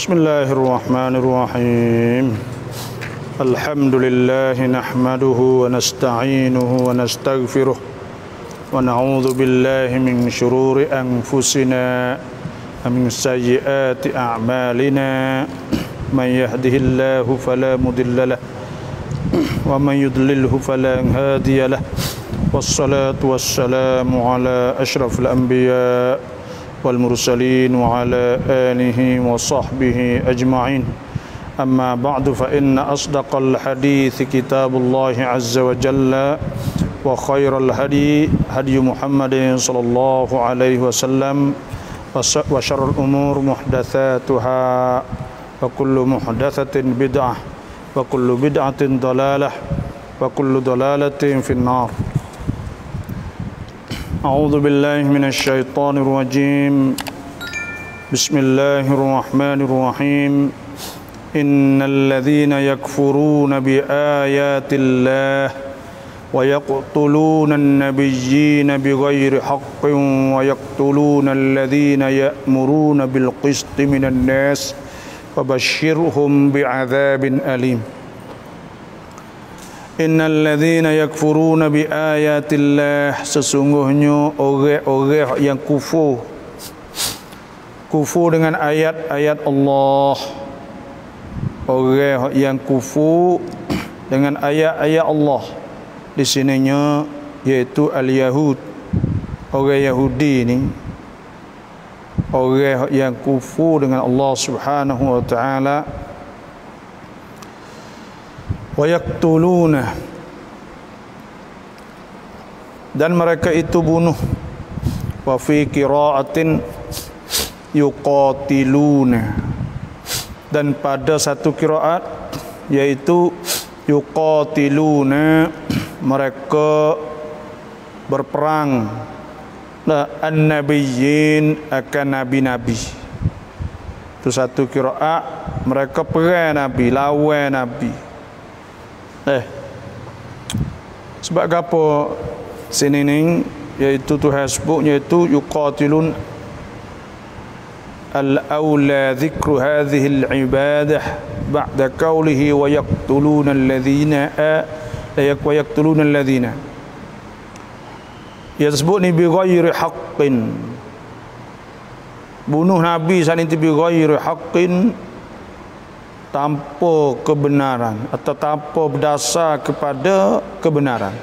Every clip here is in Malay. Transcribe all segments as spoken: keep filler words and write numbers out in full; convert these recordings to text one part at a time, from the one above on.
Bismillahirrahmanirrahim. Alhamdulillah nahmaduhu wa nasta'inuhu wa nastaghfiruh wa na'udzu billahi min shururi anfusina wa min sayyiati a'malina. Man yahdihillahu fala mudilla lahu wa man yudlilhu fala hadiya lahu. Wassalatu wassalamu ala asyrafil anbiya wal mursalin wa ala alihi wa sahbihi ajma'in. Amma ba'du, fa inna asdaqal hadithi kitabullah azza wa jalla wa khairal hadi hadi Muhammadin sallallahu alaihi wasallam wa syarrul umur muhdatsatuha wa kullu muhdatsatin bid'ah wa kullu bid'atin dalalah wa kullu dalalatin finnar. A'udzu billahi minasy syaithanir rajim. Bismillahirrahmanirrahim. Innal ladzina yakfuruna bi ayatillah wa yaqtuluna an-nabiyyina bighairi haqqin wa yaqtuluna alladzina ya'muruna bil qisti minan nas fabashshirhum bi'adzabin alim. Innal ladzina yakfuruna bi ayatillah, sesungguhnya orang-orang yang kufur kufur dengan ayat-ayat Allah. Orang yang kufur dengan ayat-ayat Allah di sininya yaitu al-Yahud. Orang Yahudi ni orang yang kufur dengan Allah Subhanahu wa taala. Wa yaqtuluna, dan mereka itu bunuh. Wa fi qira'atin yuqatiluna, dan pada satu qiraat yaitu yuqatiluna, mereka berperang la an-nabiyyin, akan nabi-nabi. Itu satu qiraat, mereka perang nabi, lawan nabi. Eh, sebab apa sini ni iaitu Tuhan sebut iaitu yuqatilun al-aula dhikru hadhihi al-ibadah ba'da qawlihi wa yaqtuluna alladhina wa yaqtuluna alladhina. Ia sebut ni bi ghairi haqqin, bunuh nabi sani bi ghairi haqqin, tanpa kebenaran atau tanpa berdasar kepada kebenaran.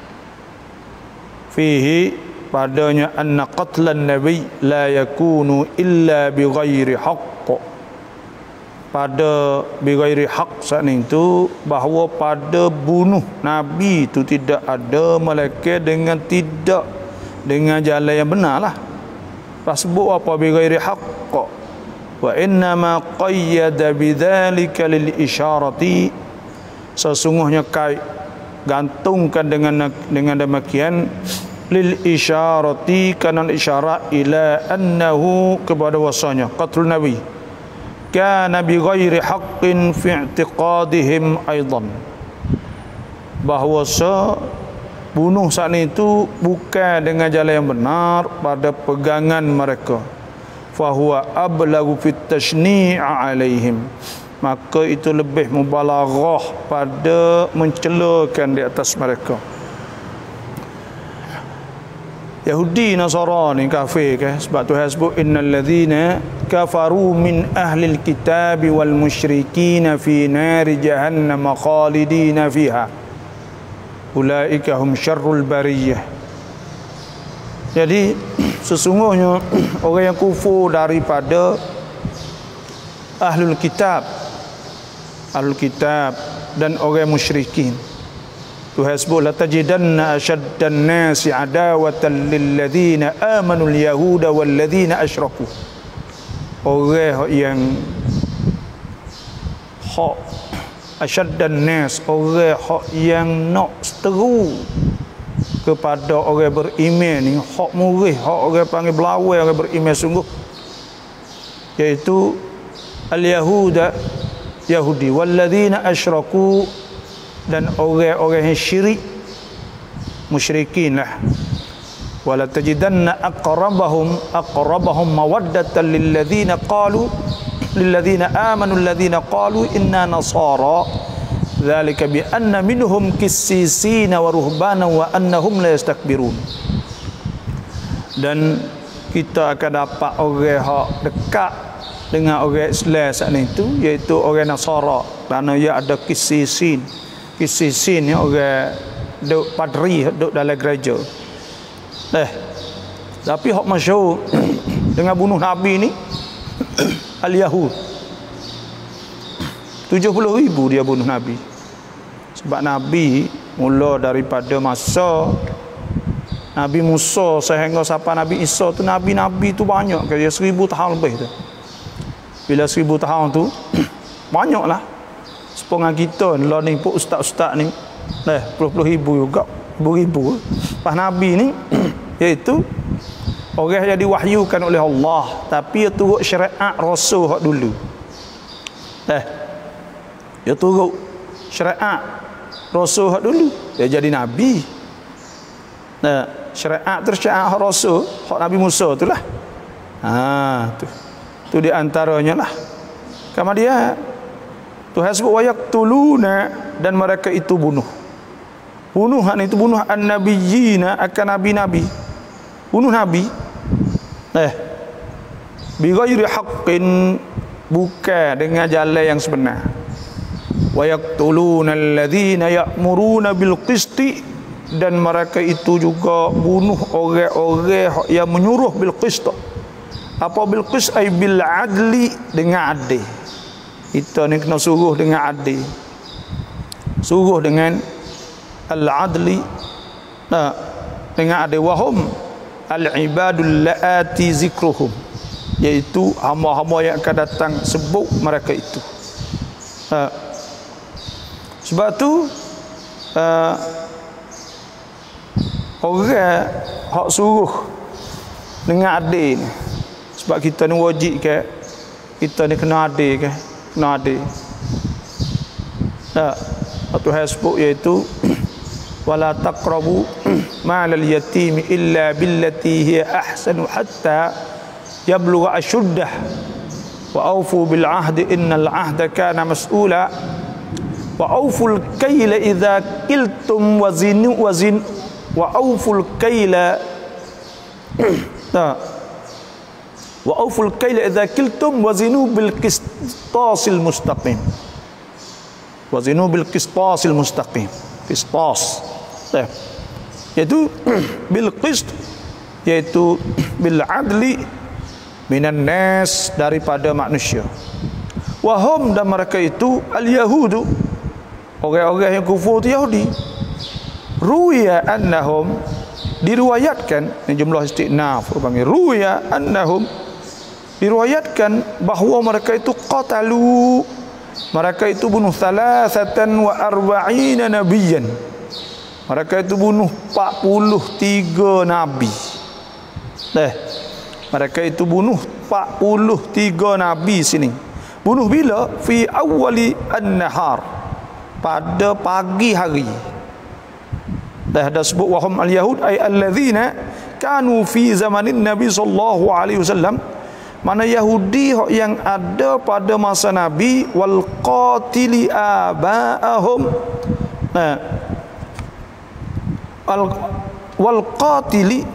Fihi, padanya, anna qatlan nabi la yakunu illa bi ghairi haqq. Pada bi ghairi haqq saat itu bahawa pada bunuh nabi itu tidak ada melainkan dengan tidak dengan jalan yang benarlah. Pas sebut apa bi ghairi haqq, wa inna ma qayyada bidzalika lil isyarati, sesungguhnya kait gantungkan dengan dengan demikian lil isyarati, kana isyarat ila annahu, kepada wasanya qatlun nabi kana bi ghairi haqqin fi i'tiqadihim aidan, bahawa bunuh saat itu bukan dengan jalan yang benar pada pegangan mereka. Fahuwa ablagu fit tashni' alaihim, maka itu lebih mubalaghah pada mencelakan di atas mereka. Yahudi Nasrani kafir ke? Sebab Tuhan sebut innal ladzina kafaru min ahli alkitab wal musyrikin fi nari jahannam khalidina fiha ulaika hum syarrul bariyah. Jadi sesungguhnya orang yang kufur daripada ahlul kitab ahlul kitab dan orang musyrikin, Tuhan sebut la tajidanna ashaddan nasi adawatan lil ladzina amanu al yahuda wal ladzina asyraku. Orang yang hak ashaddan nas, orang hak yang nak seteru kepada orang beriman ni, hak murih, hak orang panggil belawai, orang beriman sungguh, iaitu al-yahuda, Yahudi, walladzina asyraku, dan orang-orang yang syirik, musyrikin lah. Wala tajidanna aqrabahum aqrabahum mawaddatan lil ladzina qalu lilladzina amanu alladzina qalu inna nasara dzalika bi anna minhum qissisina wa ruhbana wa annahum la yastakbirun. Dan kita akan dapat orang hak dekat dengan orang Islam saat itu, iaitu orang Nasara, kerana ia ada qisisin. Qisisin ni orang duk padri duk dalam gereja. Eh, tapi hak masyhur dengan bunuh Nabi ni Al-Yahud. tujuh puluh ribu dia bunuh Nabi. Sebab Nabi mula daripada masa Nabi Musa sehingga sampai Nabi Isa tu, Nabi-Nabi tu banyak, kaya seribu tahun lebih tu. Bila seribu tahun tu banyaklah. Sepengang kita lah ni pun ustaz-ustaz ni dah puluh-puluh ribu juga, ribu-ribu. Pas Nabi ni iaitu orang yang diwahyukan oleh Allah, tapi dia turut syariat Rasul hak dulu. Dah. Dia turut syariat Rasul hak dulu, dia jadi nabi. Nah, syariat terus syariat Rasul hak Nabi Musa tu lah. Ha, tu. Tu di antaranya lah. Kemudian Tuhan sebut wayak tuluna, dan mereka itu bunuh. Bunuhan itu bunuh an-nabiyina, akan nabi-nabi. Bunuh nabi. Eh. Bi ghairi haqqin, bukan dengan jalan yang sebenar. Wayak tuluna alladzina ya'muruna bil qisti, dan mereka itu juga bunuh orang-orang yang menyuruh bil qist. Apa bil qist? Ay bil adli, dengan adil. Kita ni kena suruh dengan adil, suruh dengan al-adli, nah, dengan adil. Wahum al-ibadul laati zikruhum, iaitu hamba-hamba yang akan datang sebut mereka itu. Nah, sebab tu uh, orang hak suruh dengan adil ni, sebab kita ni wajib ke, kita ni kena adil ke, kena adil. Nah, Tuhan sebut iaitu wala taqrabu ma'al yatimi illa billati hiya ahsanu hatta yablugha ashuddah wa awfu bil ahdi innal ahda kana mas'ula wa awful kayla idza qiltum wa zinu wa zin wa awful kayla wa awful kayla idza qiltum wa zinu bil qistasil mustaqim, wa zinu bil qistasil mustaqim. Qistas iaitu bil qist, iaitu bil adli minan nas, daripada manusia. Wahum, dan mereka itu al yahudu, orang-orang yang kufur tu Yahudi. Ruya annahum, diriwayatkan, ini jumlah istinaf panggil ruya annahum, diriwayatkan bahawa mereka itu qatalu, mereka itu bunuh thalathatan wa arba'ina nabiyan, mereka itu bunuh empat puluh tiga nabi. Eh, mereka itu bunuh empat puluh tiga nabi sini. Bunuh bila? Fi awwali an-nahar, pada pagi hari. Dah ada sebut wahum al-yahud ay alladzina kanu fi zamanin nabi sallallahu alaihi wasallam, mana Yahudi yang ada pada masa Nabi, wal qatili aba'ahum, nah, al wal qatili,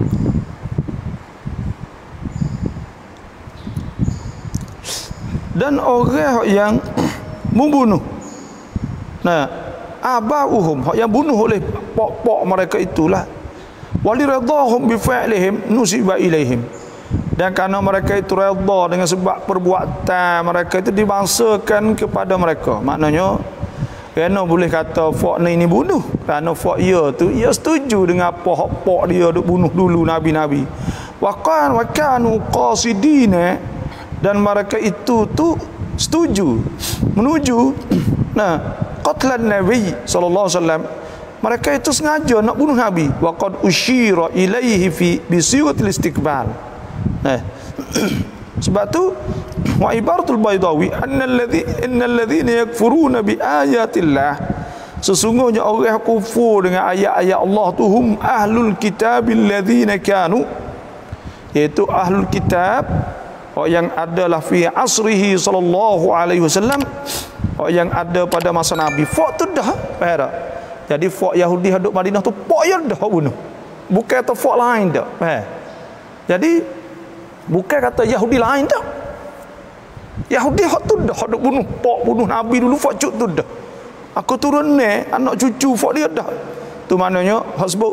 dan orang yang membunuh, nah, aba'uhum, yang bunuh oleh pok-pok mereka itulah, waliradahum bi fa'lihim nusiba ilaihim, dan karena mereka itu redha dengan sebab perbuatan mereka itu dibangsakan kepada mereka. Maknanya kerana boleh kata fak ni ni bunuh, kerana fak ia tu ia setuju dengan apa hak pak dia duk bunuh dulu nabi-nabi. Waqan wa kanu qasidina, dan mereka itu tu setuju menuju nah qatlan nabi sallallahu alaihi wasallam, mereka itu sengaja nak bunuh nabi. Wa qad usyira ilaihi fi bi siratil istiqbal. Nah, sebab tu wa ibaratul Baydawi annal ladzi innal ladzina yakfuruna bi ayatillah, sesungguhnya orang yang kufur dengan ayat-ayat Allah tu hum ahlul kitabil ladzina kanu, iaitu ahlul kitab, Orang yang adalah fi asrihi sallallahu alaihi wasallam, orang yang ada pada masa Nabi. Fok tu dah, faham tak? Jadi fok Yahudi hadut Madinah tu fok ya dah bunuh. Bukan kata fok lain dah, faham? Jadi bukan kata Yahudi lain dah. Yahudi hak tu dah hadut bunuh fok bunuh Nabi dulu, fok cuk tu dah. Aku turun ni anak cucu fok dia dah. Tu maknanya hak sebut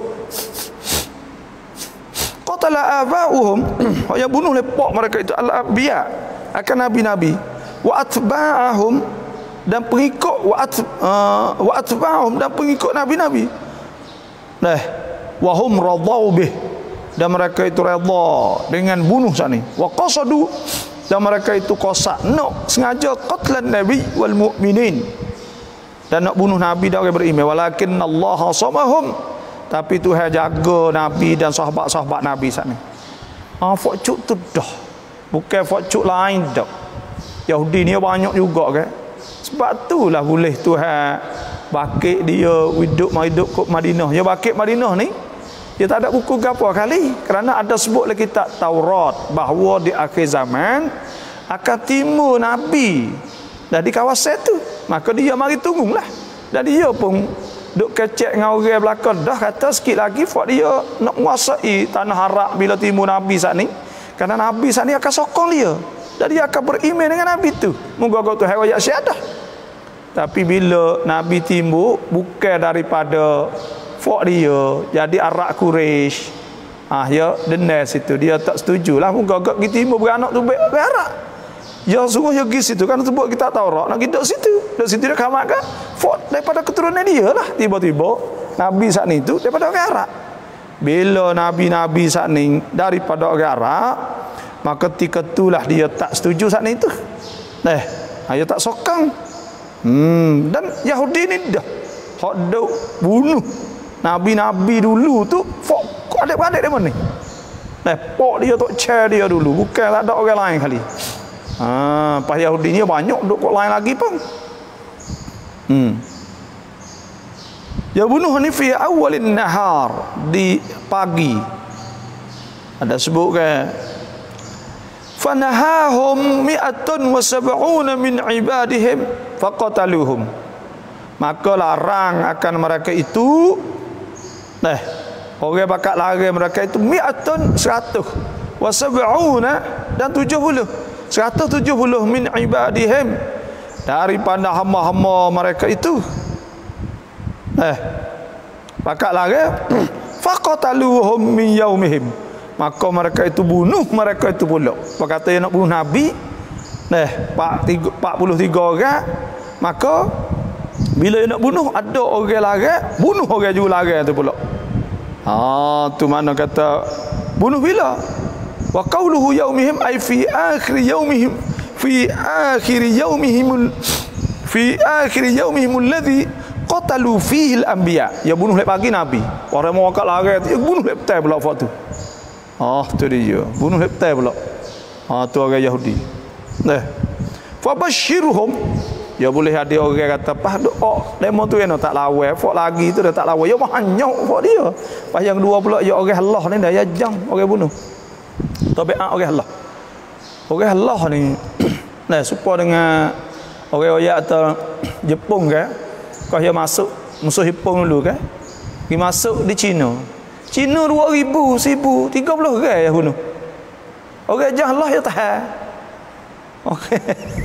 qatala aba'uhum, hak yang bunuh lepok mereka itu al-anbiya, akan nabi-nabi, wa atba'ahum, dan pengikut wa at, uh, wa atba'ahum, dan pengikut nabi-nabi. Nah, wa hum radau bih, dan mereka itu redha dengan bunuh sani. Wa qasadu, dan mereka itu qasad nak sengaja qatlan nabi wal mu'minin, dan nak bunuh nabi dan orang beriman. Walakin Allah samahum, tapi Tuhan jaga Nabi dan sahabat-sahabat Nabi saat ni. Ah, fokcuk tu dah. Bukan fokcuk lain dah. Yahudi ni banyak juga kan. Sebab itulah boleh Tuhan bakit dia hidup hidup kat Madinah. Dia bakit Madinah ni, dia tak ada buku gapo kali. Kerana ada sebut dalam kitab Taurat bahawa di akhir zaman akan timbul Nabi dari kawasan tu. Maka dia mari tunggulah. Dan dia pun duk kecek dengan orang belakang dah kata sikit lagi fak dia nak menguasai tanah Arab bila timbul Nabi saat ni. Kerana Nabi saat ni akan sokong dia, dan dia akan beriman dengan Nabi tu. Moga-moga tu hayat syahadah. Tapi bila Nabi timbul bukan daripada fak dia, jadi Arab Quraisy, ah ya denas situ dia tak setujulah. Moga-moga kita timbul beranak tu baik Arab. Ya sungguh ya pergi situ kan sebut kita Taurat nak kita situ. Dak situ dia kamat kan fort daripada keturunan dia lah. Tiba-tiba Nabi saat ni tu daripada orang Arab. Bila nabi-nabi saat ni daripada orang Arab, maka ketika itulah dia tak setuju saat ni tu. Eh, dia tak sokong. Hmm, dan Yahudi ni dah hok duk bunuh nabi-nabi dulu tu fort adik-adik dia mana ni. Eh, pok dia tok chair dia dulu, bukan ada orang lain kali. Ah, pas Yahudi ni banyak duk kok lain lagi pun. Hmm. Ya bunuh ni fi awalin nahar, di pagi. Ada sebut kan fanahahum mi'atun wa sab'una min ibadihim faqataluhum. Maka larang akan mereka itu, nah, orang bakat larang mereka itu mi'atun seratus wa sab'una dan tujuh puluh. seratus tujuh puluh min ibadihim, daripada hamba-hamba mereka itu. Eh, pakat lagi faqataluhum min yaumihim, maka mereka itu bunuh mereka itu pula. Apa kata yang nak bunuh Nabi, nah, empat puluh tiga orang, maka bila yang nak bunuh ada orang lagi, bunuh orang juga lagi itu pula. Ah, tu mana kata bunuh bila? Wa qawluhu yaumihim ay fi akhir yaumihim fi akhir yaumihim fi akhir yaumihim alladhi qatalu fihi al-anbiya. Ya bunuh lek pagi Nabi. Orang mau akak lari tu, ya bunuh lek petang pula waktu tu. Ah, tu dia. Bunuh lek petang pula. Ah, tu orang Yahudi. Nah. Fa basyirhum. Ya boleh ada orang kata pah doa demo tu eno tak lawan, fok lagi tu dah tak lawan. Ya banyak fok dia. Pas yang dua pula ya orang Allah ni dah ya jang orang bunuh. Tabiat orang Allah. Orang Allah ni nah supaya dengan orang Oyak atau Jepun kan, kau dia masuk musuh Jepun dulu kan, pergi masuk di Cina. Cina dua ribu, seribu, tiga puluh orang yang bunuh. Orang jah Allah ya tahan. Okey.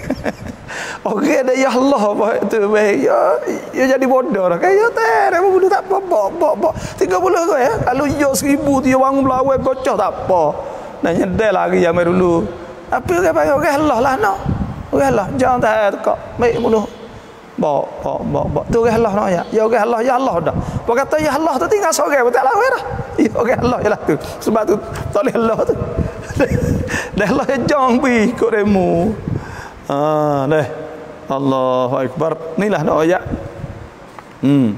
Okey ada ya Allah apa tu baik. Ya, ya jadi bodoh dah kan. Ya tahan dia bunuh tak apa, bok bok bok. tiga puluh orang ya. Kalau ya seribu dia bangun belawai gocah tak apa. Dan nyedai lagi yang dulu. Tapi orang panggil orang Allah lah nak. Orang Allah jangan tahan tekak. Baik bunuh. Bok bok bok bok. Tu orang Allah nak ya. Ya orang Allah ya Allah dah. Apa kata ya Allah tu tinggal seorang tak lawan dah. Ya orang Allah jelah tu. Sebab tu tak boleh Allah tu. Dah Allah jangan pergi ikut demo. Ah, dah. Allahu akbar. Inilah nak ayat. Hmm.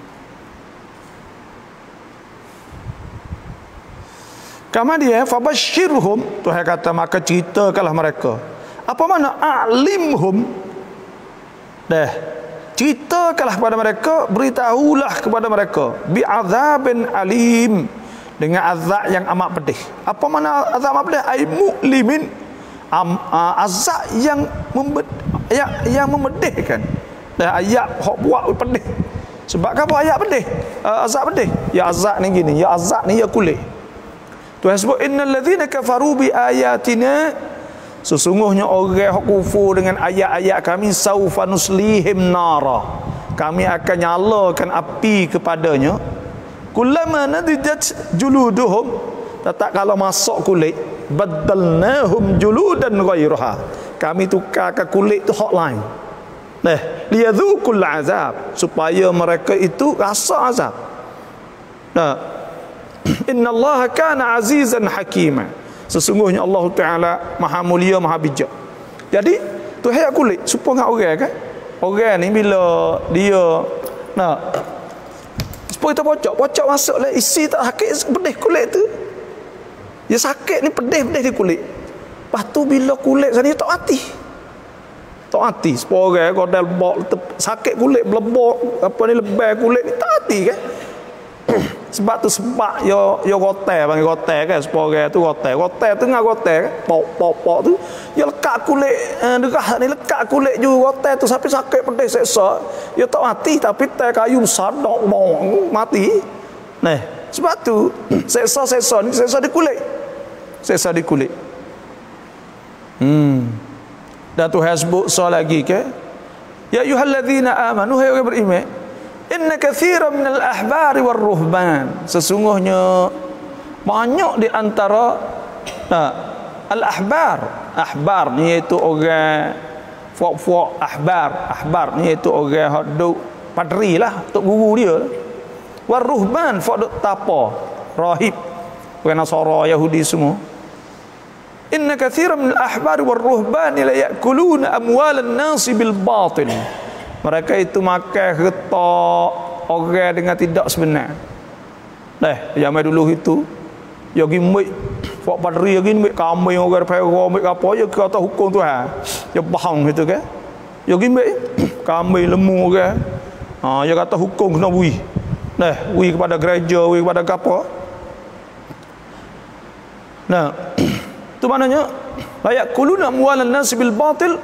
Kemudian fabasyirhum, Tuhan kata maka ceritakanlah mereka. Apa makna a'limhum? Dah. Ceritakanlah kepada mereka, beritahulah kepada mereka bi'adzabin alim, dengan azab yang amat pedih. Apa makna azab amat pedih? Ai mu'limin, Am, uh, azab yang membed, yang, yang memedihkan. Dah ayat hok buat pedih. Sebab apa ayat pedih? Uh, azab pedih. Ya azab ni gini, ya azab ni ya kulit. Tuhan sebut innal ladzina kafaru bi ayatina, sesungguhnya orang yang kufur dengan ayat-ayat kami, saufa nuslihim nara, kami akan nyalakan api kepadanya. Kullama nadijat juluduhum, tetap kalau masuk kulit, badalnahum juludan ghairaha, kami tukarkan kulit tu hak lain. Nah, liyadzuqul azab, supaya mereka itu rasa azab. Nah, innallaha kana azizan hakima, sesungguhnya Allah Taala maha mulia maha bijak. Jadi tu hayat kulit supaya orang kan, orang ni bila dia nak supaya kita pocok pocok masuk lah, isi tak sakit pedih kulit tu, dia sakit ni pedih-pedih di kulit. Lepas tu bila kulit sana tak mati, tak mati. Supaya orang kodal bok sakit kulit belebok apa ni, lebih kulit ni tak mati kan. Sebab tu sebab yo yo kotel, panggil kotel kan, supaya tu kotel kotel tu ngah kotel kan, pok pok pok tu yo lekat kulit eh, derah ni lekat kulit ju kotel tu sampai sakit pedih seksa, yo tak mati tapi tel kayu besar dok bong mati. Nah, sebab tu seksa-seksa ni seksa di kulit, seksa di kulit. Hmm. Dan Tuhan sebut so lagi ke, ya ayyuhalladzina amanu, hai orang beriman, inna katsiran minal ahbari war ruhban, sesungguhnya banyak di antara nah, al ahbar, ahbar ni iaitu orang fuak-fuak ahbar, ahbar ni iaitu orang hak duk padri lah, tok guru dia. War ruhban fuak duk tapa, rahib, orang Nasara, Yahudi semua. Inna katsiran minal ahbari war ruhban la ya'kuluna amwalan nasi bil batil, mereka itu makan retak orang dengan tidak sebenar. Dah, zaman dulu itu, ya gimik, fak padri ya gimik kami orang Perak, mik apa ya kata hukum Tuhan. Ya bahang gitu kan. Ya gimik kami lemu orang. Ha, ya kata hukum kena wi. Nah, wi kepada gereja, wi kepada apa? Nah, tu maknanya layak kuluna amwalan nas bil batil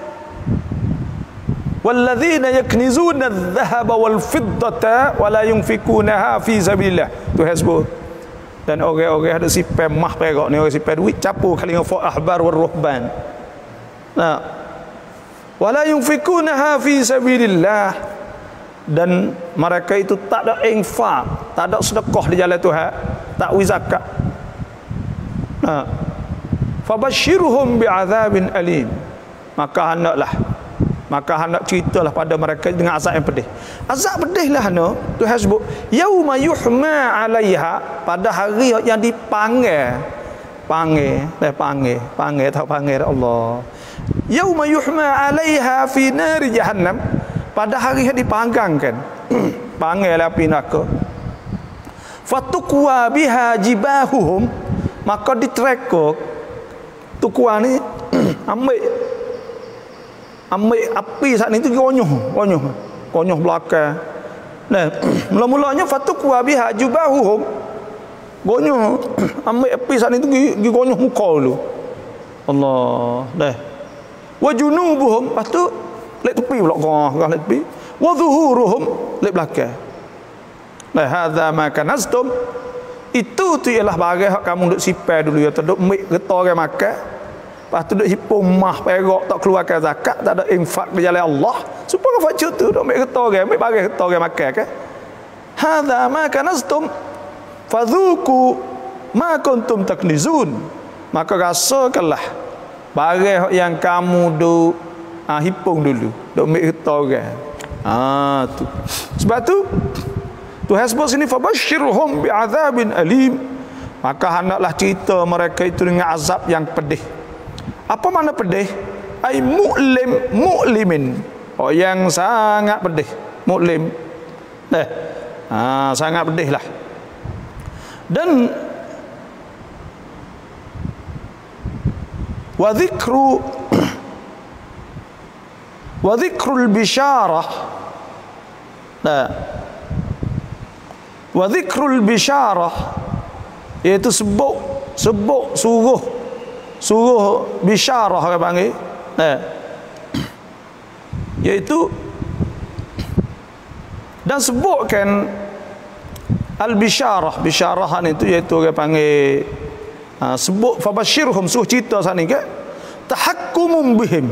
walladzina yaknizuna adh-dhahaba wal fiddata wa la yunfikunaha fi sabilillah. Tu hasbu. Dan orang-orang ada sipai mah perak ni, orang sipai duit capu kali dengan fa ahbar war ruhban. Nah, wa la yunfikunaha fi sabilillah, dan mereka itu tak ada infak, tak ada sedekah di jalan Tuhan, tak wi zakat. Nah, fabashshirhum bi'adzabin alim, maka hendaklah maka hendak ceritalah pada mereka dengan azab yang pedih. Azab pedih lah no, Tuhan sebut yauma yuhma 'alaiha, pada hari yang dipanggil, panggil, dah panggil, panggil tak panggil Allah. Yauma yuhma 'alaiha fi nari jahannam, pada hari yang dipanggangkan, panggil api neraka. Fatukwa biha jibahuhum, maka ditereka tukwa ni ambil ambil api saat ni tu gonyoh, gonyoh, gonyoh belakang. Nah, mula-mulanya fatukwa biha jubahuhum, gonyoh, ambil api saat ni tu gi gonyoh muka dulu. Allah, dah. Wa junubuhum, lepas tu lek tepi pula gah, gah lek tepi. Wa zuhuruhum, lek belakang. Nah, hadza ma kanastum, itu tu ialah barang hak kamu duk sipai dulu ya, duk mik geta orang makan. Lepas tu duk hipung mah perak, tak keluarkan zakat, tak ada infak di jalan Allah. Supaya facuk tu duk ambil getah orang, ambil barang getah orang makan kan. Hadza ma kanastum fadzuku ma kuntum taknizun, maka rasakanlah barang yang kamu duk ah, hipung dulu, duk ambil getah orang. Ah tu. Sebab tu Tuhan sebut sini fabashshirhum bi'adzabin alim, maka hendaklah cerita mereka itu dengan azab yang pedih. Apa makna pedih? Ai mu'lim, mu'limin, oh yang sangat pedih, mu'lim. Nah, ha, sangat pedih lah. Dan wa dzikru wa dzikrul bisyarah, nah, wa dzikrul bisyarah, iaitu sebut sebut suruh suruh bisyarah orang panggil. Nah, iaitu dan sebutkan al-bisyarah, bisyarahan itu iaitu orang panggil ha, sebut fabashirhum, suruh cerita sana ke tahakkumum bihim,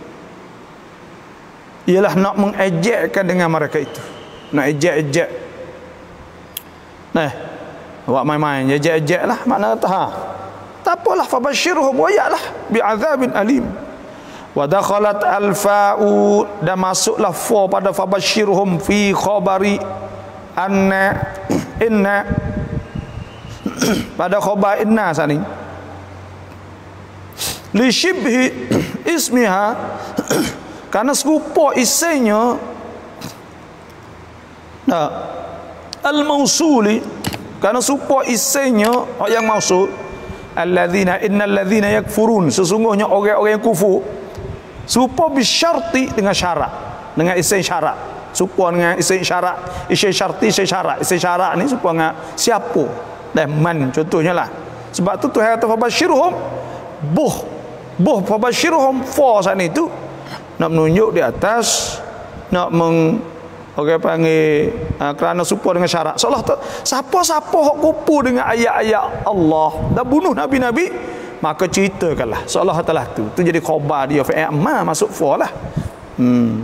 ialah nak mengejekkan dengan mereka itu, nak ejek-ejek. Nah, buat main-main ejek-ejek lah makna ha. Tak apalah, fabashirhum wayalah bi'adzabin alim. Wa dakhalat al-fa'u, dan masuklah fa pada fabashirhum fi khabari anna inna pada khabar inna sani li shibhi ismiha, karena serupa isinya nah al-mausuli, karena serupa isinya yang mausul alladzina innal ladzina yakfurun, sesungguhnya orang-orang yang kufur, serupa bisyarti dengan syarat, dengan isim syarat, serupa dengan isim syarat, isim syarti, isim syarat. Isim syarat ni serupa dengan siapa dan man, contohnya lah. Sebab tu Tuhan kata fabashirhum buh buh fabashirhum fa sana itu nak menunjuk di atas, nak meng orang panggil uh, kerana serupa dengan syarat. Seolah siapa-siapa hok kupu dengan ayat-ayat Allah dan bunuh nabi-nabi, maka ceritakanlah seolah telah tu tu jadi khabar dia fa'il ma masuk fa lah. hmm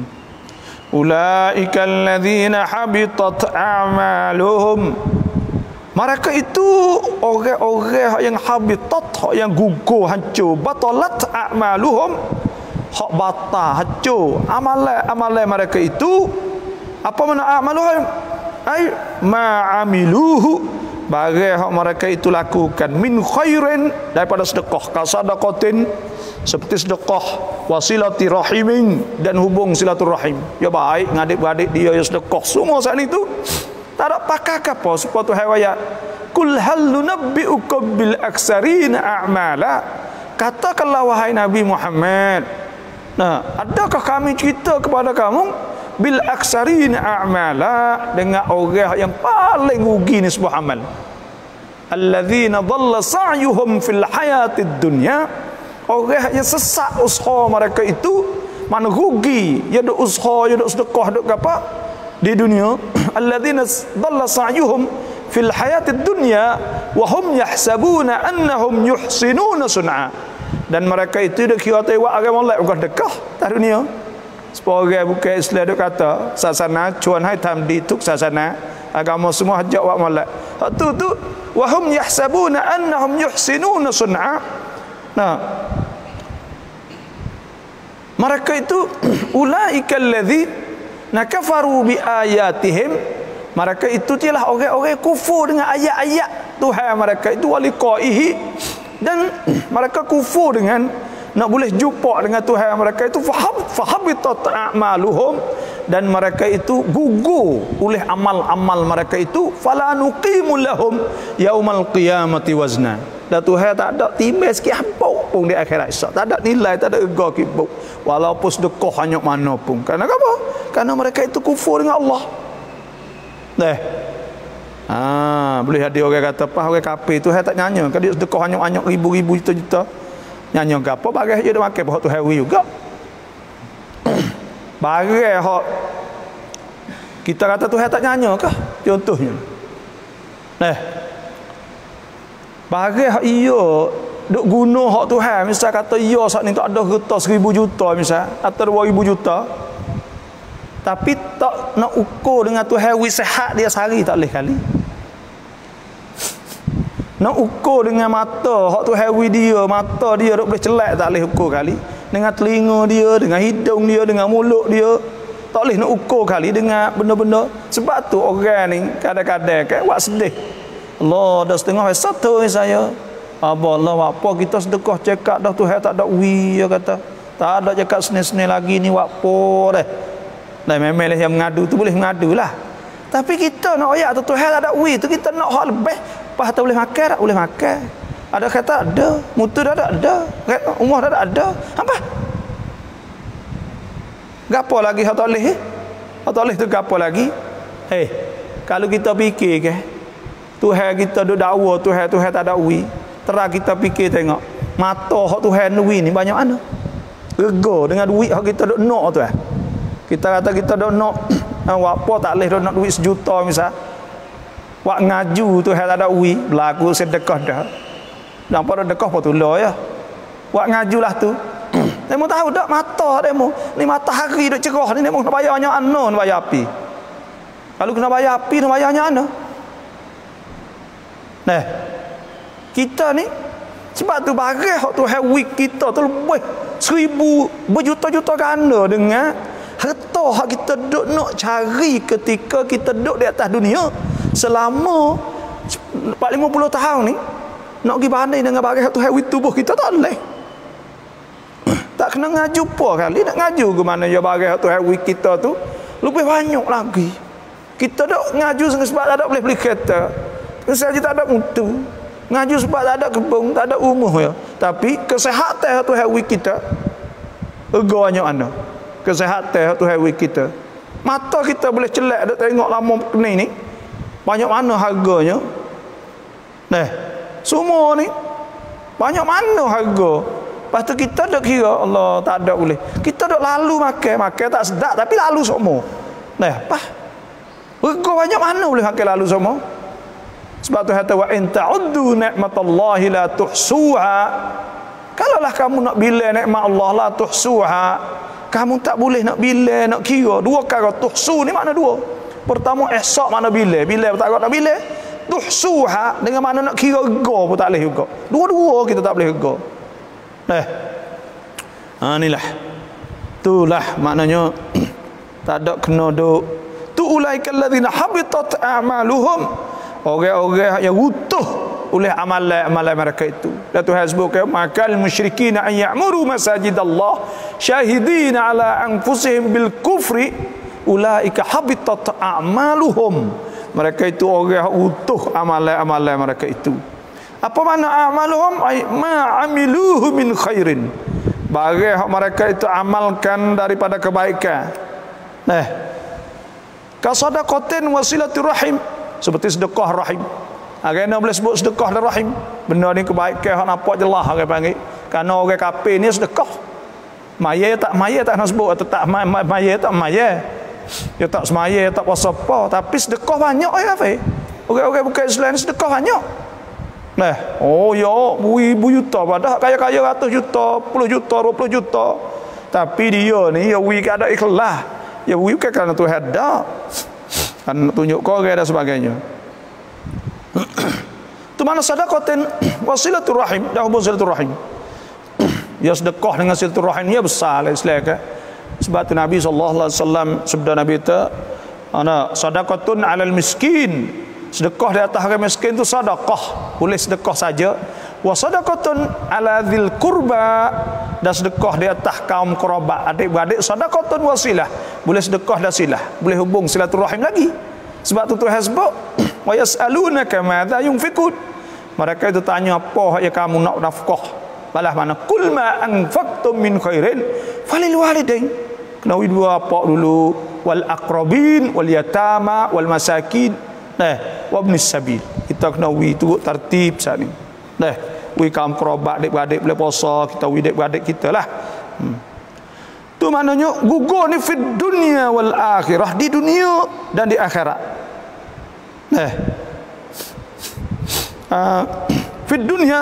ulaikal ladzina habitat a'maluhum, mereka itu orang-orang yang habitat, yang gugur, hancur, batalat a'maluhum, hak batal, hancur amalan-amalan mereka itu. Apa makna a'maluhum? Ai ma'amiluhu, barang hak mereka itu lakukan, min khairin, daripada sedekah, kasadaqatin, seperti sedekah, wasilati rahimin, dan hubung silaturahim. Ya baik ngadik-beradik dia yang sedekah semua saat itu tak ada pakar apa supaya tu riwayat kul hal nunabbiukum bil aksarina a'mala, katakanlah wahai Nabi Muhammad, nah adakah kami cerita kepada kamu bil aksarina a'mala, dengan orang yang paling rugi ni sebuah amal, alladzina dhalla sa'yuhum fil hayatid dunya, orang yang sesat usaha mereka itu, mana rugi, ya duk usaha, ya duk sedekah, duk apa di dunia. Alladzina dhalla sa'yuhum fil hayatid dunya wa hum yahsabuna annahum yuhsinuna sun'a, dan mereka itu dak kira tewak agama Allah bukan dekah tak dunia. Sebagai bukan Islam duk kata sasana cuan hai tam di tuk sasana agama semua hajak wa malak tu tu wa hum yahsabuna annahum yuhsinuna sun'a. Nah, mereka itu ulaikal ladzina kafaru bi ayatihim, mereka itu ialah orang-orang kufur dengan ayat-ayat Tuhan mereka itu, waliqaihi, dan mereka kufur dengan nak boleh jumpa dengan Tuhan mereka itu, fahab fahabitat a'maluhum, dan mereka itu gugur oleh amal-amal mereka itu, fala nuqimu lahum yaumal qiyamati wazna, dan Tuhan tak ada timbal sikit apa pun di akhirat esok, tak ada nilai, tak ada ego kibuk, walaupun sedekah hanya mana pun. Karena apa? Karena mereka itu kufur dengan Allah. Dah. Ah, boleh ada orang kata apa orang kafir Tuhan tak nyanyi, kan dia sedekah hanya hanya ribu-ribu juta-juta. Nyanyi ke apa bagai dia makan bahak tu hawi juga. Bagai hak kita kata Tuhan tak nyanyi kah? Contohnya. Nah, bagai hak iyo duk guna hak Tuhan, misal kata iyo saat ni tak ada harta seribu juta misal atau dua ribu juta, tapi tak nak ukur dengan Tuhan wi sehat dia sehari tak boleh kali. Nak ukur dengan mata hak Tuhan wi dia, mata dia duk boleh celak tak boleh ukur kali. Dengan telinga dia, dengan hidung dia, dengan mulut dia, tak boleh nak ukur kali dengan benda-benda. Sebab tu orang ni kadang-kadang kan buat sedih. Allah dah setengah satu saya. Apa Allah apa kita sedekah cakap dah Tuhan tak ada wi, dia kata. Tak ada cakap seni-seni lagi ni buat apa dah. Dan memang yang mengadu tu boleh mengadu lah. Tapi kita nak ayat tu Tuhan tak ada wi tu, kita nak hak lebih. Apa tak boleh makan, tak boleh makan. Ada kata ada, mutu dah ada, ada. Umur dah ada, ada. Apa? Gapo lagi hak tak boleh? Hak tak boleh tu gapo lagi? Eh, hey, kalau kita fikir ke Tuhan kita duk dakwa Tuhan Tuhan tak ada wi, terang kita fikir tengok. Mata hak Tuhan duit ni banyak mana? Rega dengan duit hak kita dok nak tu eh. Kita kata kita dok nak apa tak leh dok nak duit sejuta misal. Wak ngaju tu hal ada duit, berlaku sedekah dah. Dan pada dekah apa tulah ya. Wak ngajulah tu. Demo tahu dak mata demo. Ni matahari dok cerah ni demo nak bayarnya ana nak bayar api. Kalau kena bayar api nak bayarnya ana. Nah. Kita ni sebab tu barang hak tu week kita tu lebih seribu berjuta-juta ganda dengan harta hak kita duk nak cari ketika kita duk di atas dunia selama empat lima puluh tahun ni nak pergi banding dengan barang hak tu week tubuh kita tak boleh. Tak kena ngaju apa kali nak ngaju ke mana ya barang hak tu week kita tu lebih banyak lagi. Kita duk ngaju sebab tak ada boleh beli kereta. Sebab kita tak ada mutu. Ngaju sebab tak ada kebun, tak ada umur ya. Tapi kesihatan tu hawi kita. Reganya ana. Kesihatan tu hawi kita. Mata kita boleh celak duk tengok lama ni ni. Banyak mana harganya? Nah, semua ni banyak mana harga? Lepas tu kita duk kira Allah tak ada boleh. Kita duk lalu makan, makan tak sedap tapi lalu semua. Nah, apa? Harga banyak mana boleh makan lalu semua? Sebab tu kata wa in ta'uddu ni'matallahi la tuhsuha. Kalaulah kamu nak bila nikmat Allah la tuhsuha, kamu tak boleh nak bila nak kira. Dua kata tuhsu ni makna dua. Pertama ihsa makna bila, bila tak nak bila. Tuhsuha dengan makna nak kira rega pun tak boleh juga. Dua-dua kita tak boleh rega. Nah. Ha inilah. Itulah maknanya tak ada kena duk. Tu ulaikal ladzina habitat a'maluhum. Orang-orang yang utuh oleh amalan-amalan mereka itu. Dan Tuhan sebut makal musyrikin an ya'muru masajid Allah syahidina ala anfusihim bil kufri ulaika habitat a'maluhum. Mereka itu orang utuh amalan-amalan mereka itu. Apa makna a'maluhum? Ay ma amiluhu min khairin. Barang mereka itu amalkan daripada kebaikan. Nah, kasadaqatin wasilaturrahim, seperti sedekah rahim. Agaknya boleh sebut sedekah dan rahim. Benda ni kebaikan hak nampak jelas orang panggil. Karena orang kafir ni sedekah. Maya tak maya tak nak sebut atau tak maya tak maya. Dia tak semaya, tak puasa apa, tapi sedekah banyak orang kafir. Orang-orang bukan Islam ni sedekah banyak. Nah, oh ya, ribu juta padahal kaya-kaya ratus juta, puluh juta, dua puluh juta. Tapi dia ni ya wi kada ikhlas. Ya wi bukan kerana Tuhan dak. Kan tunjuk korek dan sebagainya. Tu mana sedekatin wasilatur rahim, dah hubung silatur rahim. Ya sedekah dengan silatur rahim ya besar lah Islam kan. Sebab tu Nabi sallallahu alaihi wasallam sabda Nabi tu ana sedekatun alal miskin. Sedekah di atas orang miskin tu sedekah, boleh sedekah saja. Wa sedekatun ala dzil qurba, dan sedekah di atas kaum kerabat, adik-beradik. Sedekatun wasilah, boleh sedekah dan silah, boleh hubung silaturahim lagi. Sebab tu Tuhan sebut wa yasalunaka madza yunfiqun. Mereka itu tanya apa yang kamu nak nafkah. Balas mana? Qul ma anfaqtum min khairin falil walidain. Kena dua apa dulu, wal aqrabin wal yatama wal masakin. Nah, wa ibnis sabil. Kita kena wi turut tertib saat ni. Nah, wi kaum kerabat, adik-beradik boleh puasa, kita wi adik-beradik kita lah. Hmm. Tu maknanya gugur ni fid dunia wal akhirah, di dunia dan di akhirat. Nah. Uh, fid dunia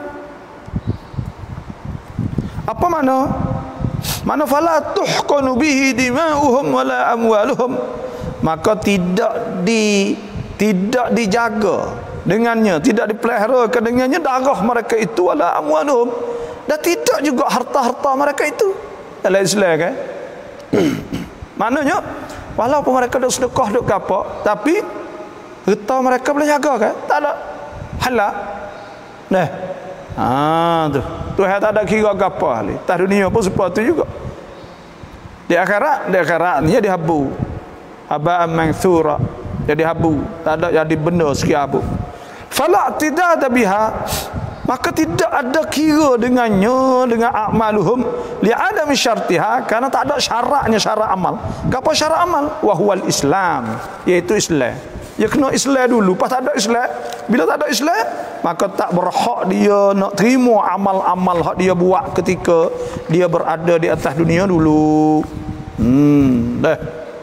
apa mana? Mana fala tuhqanu bihi dima'uhum wala amwaluhum. Maka tidak di tidak dijaga dengannya, tidak dipelihara dengannya darah mereka itu wala amwaluhum, dan tidak juga harta-harta mereka itu dalam Islam kan. Maknanya walaupun mereka dak sedekah dak apa, tapi harta mereka boleh jaga kan, tak ada halal. Nah, ah tu Tuhan tak ada kira apa ni. Tas dunia pun seperti itu juga. Di akhirat, di akhirat dia dihabu. Haba'an manthura, jadi habu, tak ada jadi benda sikit habu. Fala tidak biha, maka tidak ada kira dengannya, dengan a'maluhum li'adam syartiha, karena tak ada syaratnya syarat amal. Apa syarat amal? Wa huwal Islam, iaitu Islam. Dia kena Islam dulu. Pas tak ada Islam, bila tak ada Islam, maka tak berhak dia nak terima amal-amal hak dia buat ketika dia berada di atas dunia dulu. Hmm, dah.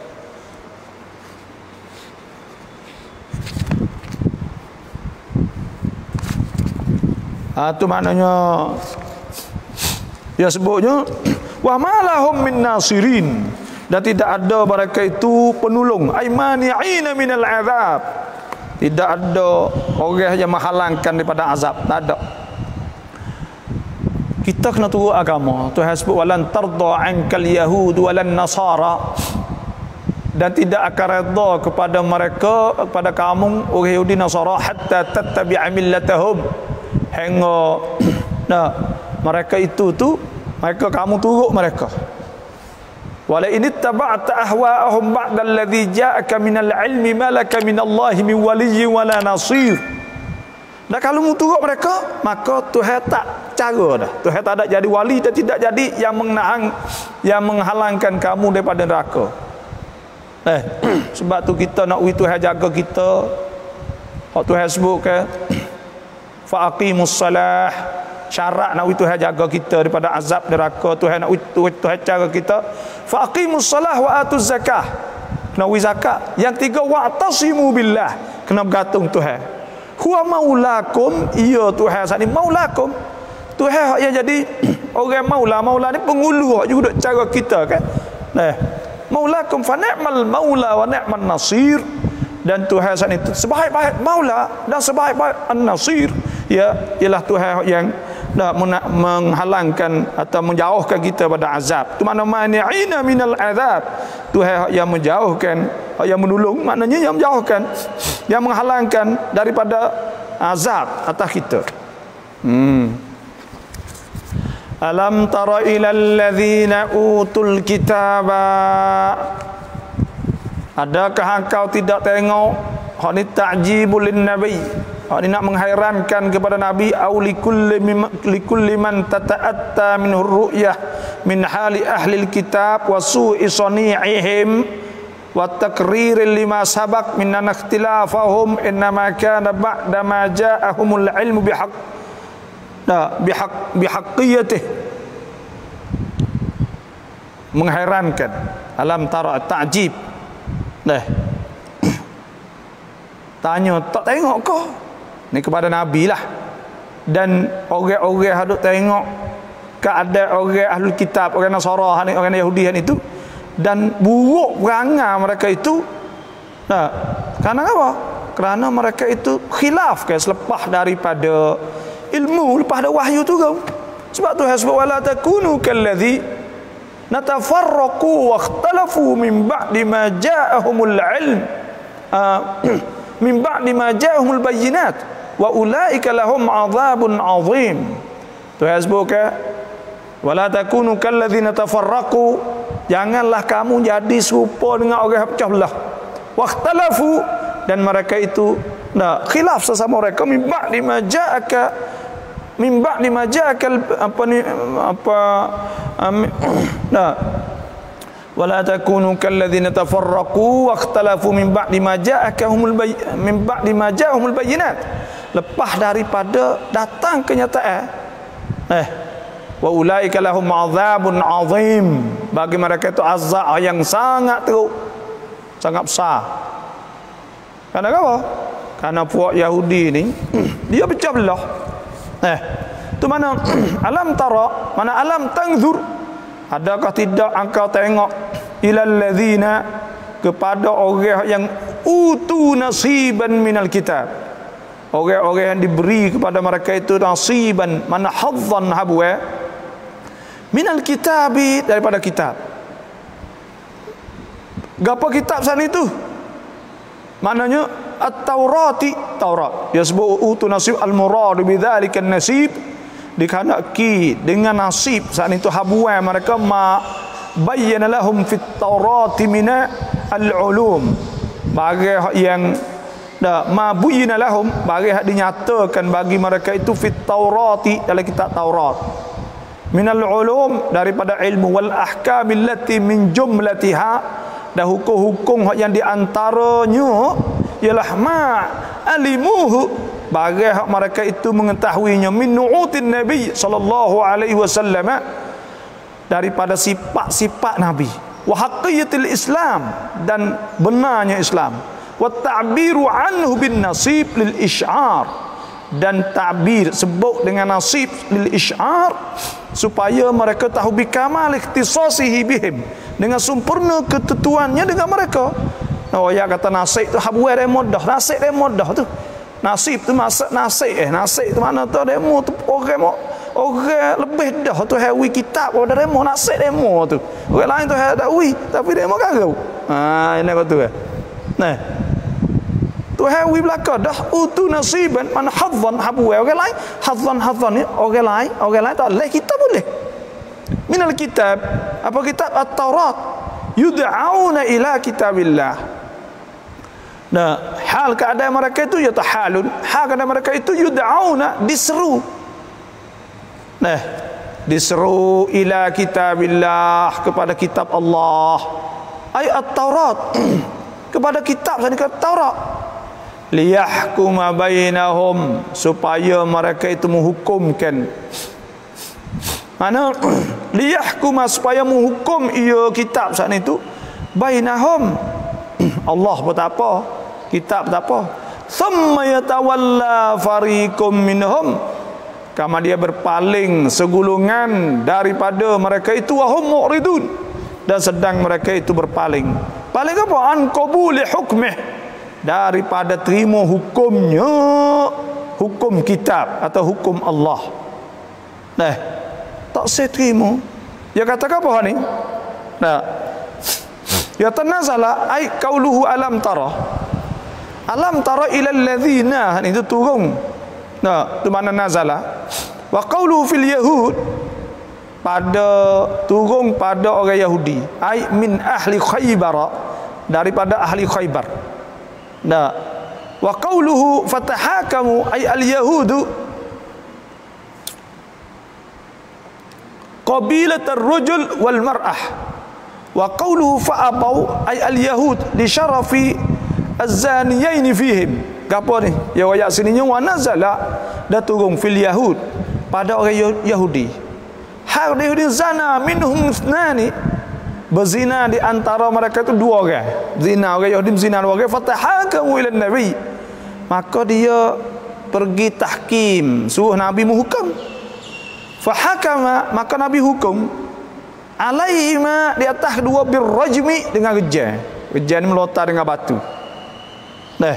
Ah, tu maknanya dia sebutnya wa malahum min nasirin, dan tidak ada mereka itu penolong, aymani'ina minal azab, tidak ada orang yang menghalangkan daripada azab, tak ada. Kita kena turut agama. Tuhan sebut walan tarda ankal yahud walan nasara, dan tidak akan redha kepada mereka, kepada kamu orang Yahudi Nasara, hatta tattabi'a millatahum, hingga nah mereka itu tu mereka kamu turut mereka. Wala in ittaba'ta ahwa'ahum ba'da alladhi ja'aka minal ilmi ma laka minallahi min waliyyin wala nasir. Dan kalau mu turut mereka, maka Tuhan tak cara dah. Tuhan tak ada jadi wali dan tidak jadi yang menghang, yang menghalangkan kamu daripada neraka. Eh, sebab tu kita nak wi Tuhan jaga kita. Hak Tuhan sebut ke fa aqimus salah, syarat nak Tuhan jaga kita daripada azab neraka. Tuhan nak Tuhan jaga kita fa aqimus salah wa atuz zakah, kena wi zakat. Yang tiga wa'tasimu billah, kena bergantung Tuhan. Huwa maulakum, iya Tuhan saat ni maulakum. Tuhan yang jadi orang maula, maula ni pengulu juga duk cara kita kan. Nah, maulakum fa ni'mal maula wa ni'man nasir, dan Tuhan saat itu sebaik-baik maula dan sebaik-baik an-nasir, ya ialah Tuhan yang nak menghalangkan atau menjauhkan kita pada azab. Tu makna mani'ina minal azab, Tuhan yang menjauhkan, yang menolong, maknanya yang menjauhkan, yang menghalangkan daripada azab atas kita. Hmm. Alam tara ilal ladzina utul kitaba, adakah engkau tidak tengok, hak ni ta'jibul lin nabi, hak ni nak menghairankan kepada nabi, au likulli likulli man tata'atta minhu ru'yah min hali ahli alkitab wa su'i sani'ihim wa taqrir lima sabaq min an ikhtilafahum innama kana ba'da ma ja'ahumul ilmu bihaq da bihaq bihaqqiyatih. Menghairankan, alam tara, ta'jib. Nah, tanya tak tengok kau ni kepada nabi lah, dan orang-orang hadut tengok keadaan orang ahli kitab, orang Nasara ni, orang Yahudi itu, dan buruk perangai mereka itu. Nah, kerana apa? Kerana mereka itu khilaf kan, selepas daripada ilmu, lepas ada wahyu tu kau. Sebab tu hasbu wala takunu kalladzi natafarraqu wa ikhtalafu min ba'di ma ja'ahumul ilm min ba'di ma ja'ahumul bayyinat wa ulaika lahum 'adzabun 'adzim. Tu hasbu ka wala takunu kalladzi natafarraqu, janganlah kamu jadi serupa dengan orang pecah belah. Wa ikhtalafu, dan mereka itu nah khilaf sesama mereka, min ba'di ma ja'aka min ba'di ma ja'aka apa ni apa nah wala takunu kalladzina tafarraqu wa ikhtalafu min ba'di ma ja'akahumul min ba'di ma ja'ahumul bayyinat, lepas daripada datang kenyataan. Eh wa ulaika lahum 'adzabun 'adzim, bagi mereka itu azab yang sangat teruk, sangat besar. Karena apa? Karena puak Yahudi ni dia pecah belah. Eh, tu mana alam tara, mana alam tangzur, adakah tidak engkau tengok ilal ladzina, kepada orang yang utu nasiban minal kitab, orang-orang yang diberi kepada mereka itu nasiban, mana hadzan habwa minal kitabi, daripada kitab. Gapo kitab sana itu? Maknanya at-taurati, Taurat. Ya sebut utu nasib, al-murad bidzalika an-nasib, dikehendaki dengan nasib saat itu habuan mereka, ma bayyana lahum fit taurati min al-ulum, bagi yang dah ma bayyana lahum, bagi hak dinyatakan bagi mereka itu fit taurati, dalam kitab Taurat, min al-ulum, daripada ilmu, wal ahkamil lati min jumlatiha, dan hukum-hukum yang diantaranya ialah ma alimuhu bagi hak mereka itu mengetahuinya min nu'utin nabi sallallahu alaihi wasallam daripada sifat-sifat nabi wa haqqiyatil islam dan benarnya Islam wa ta'biru anhu bin nasib lil isy'ar dan ta'bir sebut dengan nasib lil isy'ar supaya mereka tahu bikamal ikhtisasihi bihim dengan sempurna ketentuannya dengan mereka. Oh ya kata nasib tu habuai demo dah, nasib demo dah tu. Nasib tu masak nasib eh nasib tu mana tu demo tu orang mo orang lebih dah tu hawi kitab pada demo nasib demo tu. Orang lain tu hawi tapi demo kagau. Ha ini kau tu eh. Nah. Tu hawi belaka dah utu nasiban man hadzan habuai orang lain hadzan hadzan ni orang lain orang lain tak boleh kita boleh. Minal kitab apa kitab at-Taurat yud'auna ila kitabillah. Nah, hal keadaan mereka itu ya tahalun, hal keadaan mereka itu yud'auna diseru. Nah, diseru ila kitabillah kepada kitab Allah. Ayat at-Taurat kepada kitab tadi kata Taurat. Liyahkuma bainahum supaya mereka itu menghukumkan. Mana liyahkuma supaya menghukum ia kitab saat itu bainahum. Allah betapa kitab betapa thumma yatawalla fariqum minhum kama dia berpaling segulungan daripada mereka itu wahum mu'ridun dan sedang mereka itu berpaling paling apa an qabuli hukmih daripada terima hukumnya hukum kitab atau hukum Allah. Nah tak saya terima dia katakan apa ni nah ya tanazala ai qauluhu alam tara alam tara ila alladzina itu turun nah tu mana nazala wa qauluhu fil yahud pada turun pada orang Yahudi ai min ahli Khaybar daripada ahli Khaybar nah wa qauluhu fatahakamu ai al yahudu qabilat ar-rajul wal mar'ah wa qawluhu fa'abau ay al-yahud li syarafi az-zaniyain fihim. Gapo ni? Ya ayat sininya wa nazala dah turun fil yahud pada orang Yahudi. Hal Yahudi zana minhum ithnani berzina di antara mereka itu dua orang. Zina orang Yahudi zina dua orang fatahakamu ila nabi. Maka dia pergi tahkim, suruh nabi menghukum. Fahakama maka nabi hukum alaihima di atas dua birrajmi dengan rejam. Rejam ni melontar dengan batu. Nah.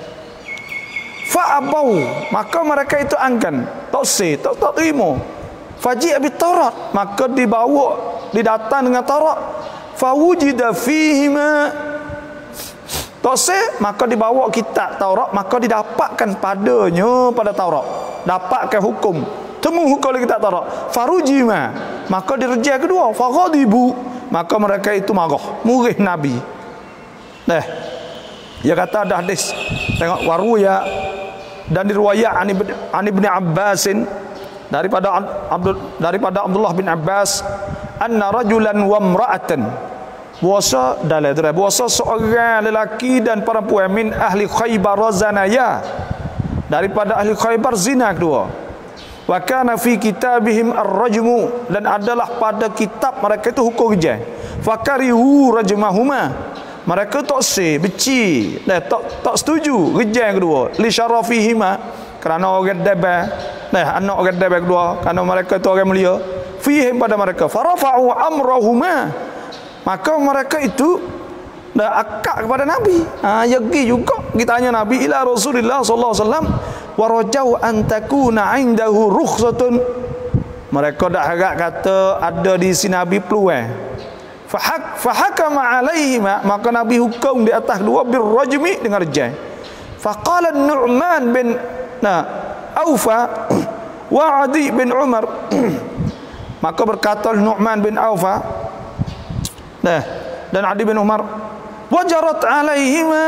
Fa'abau maka mereka itu angkan. Tak se, tak tak terima. Faji' bi Taurat maka dibawa didatang dengan Taurat. Fawujida fihima tak se maka dibawa kitab Taurat maka didapatkan padanya pada Taurat. Dapatkan hukum. Temu hukum kitab Taurat. Farujima maka direjam kedua. Faghadibu maka mereka itu marah, murih Nabi. Nah, dia kata ada hadis tengok waruya dan diriwayat an Ibnu Abbasin daripada Abdul daripada Abdullah bin Abbas anna rajulan wa imra'atan puasa dalam itu puasa seorang lelaki dan perempuan min ahli Khaybar zanaya daripada ahli Khaybar zina kedua. Wa kana fi kitabihim ar-rajmu dan adalah pada kitab mereka itu hukum rejam. Fakarihu rajmahuma mereka tak se benci dan tak tak setuju rejam kedua li syarafihima kerana orang debah nah anak orang debah kedua kerana mereka itu orang mulia fihim pada mereka farafa'u amrahuma maka mereka itu dah akak kepada Nabi. Ha ya pergi juga kita tanya Nabi ila Rasulullah sallallahu alaihi wasallam wa rajau an takuna indahu rukhsatun. Mereka dah harap kata ada di sini Nabi peluang. Fahak fahakama alaihi maka Nabi hukum di atas dua birrajmi dengan rejam. Faqala Nu'man bin nah Aufa wa Adi bin Umar maka berkata Nu'man bin Aufa nah dan Adi bin Umar wajarat alaihima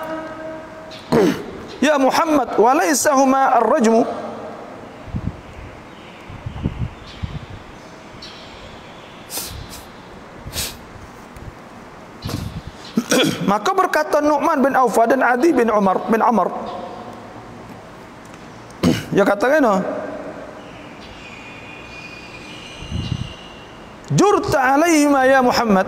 ya Muhammad wa laysa huma ar-rajmu Maka berkata Nu'man bin Auf dan Adi bin Umar bin Amr, dia kata kena, jurta alaihima ya Muhammad.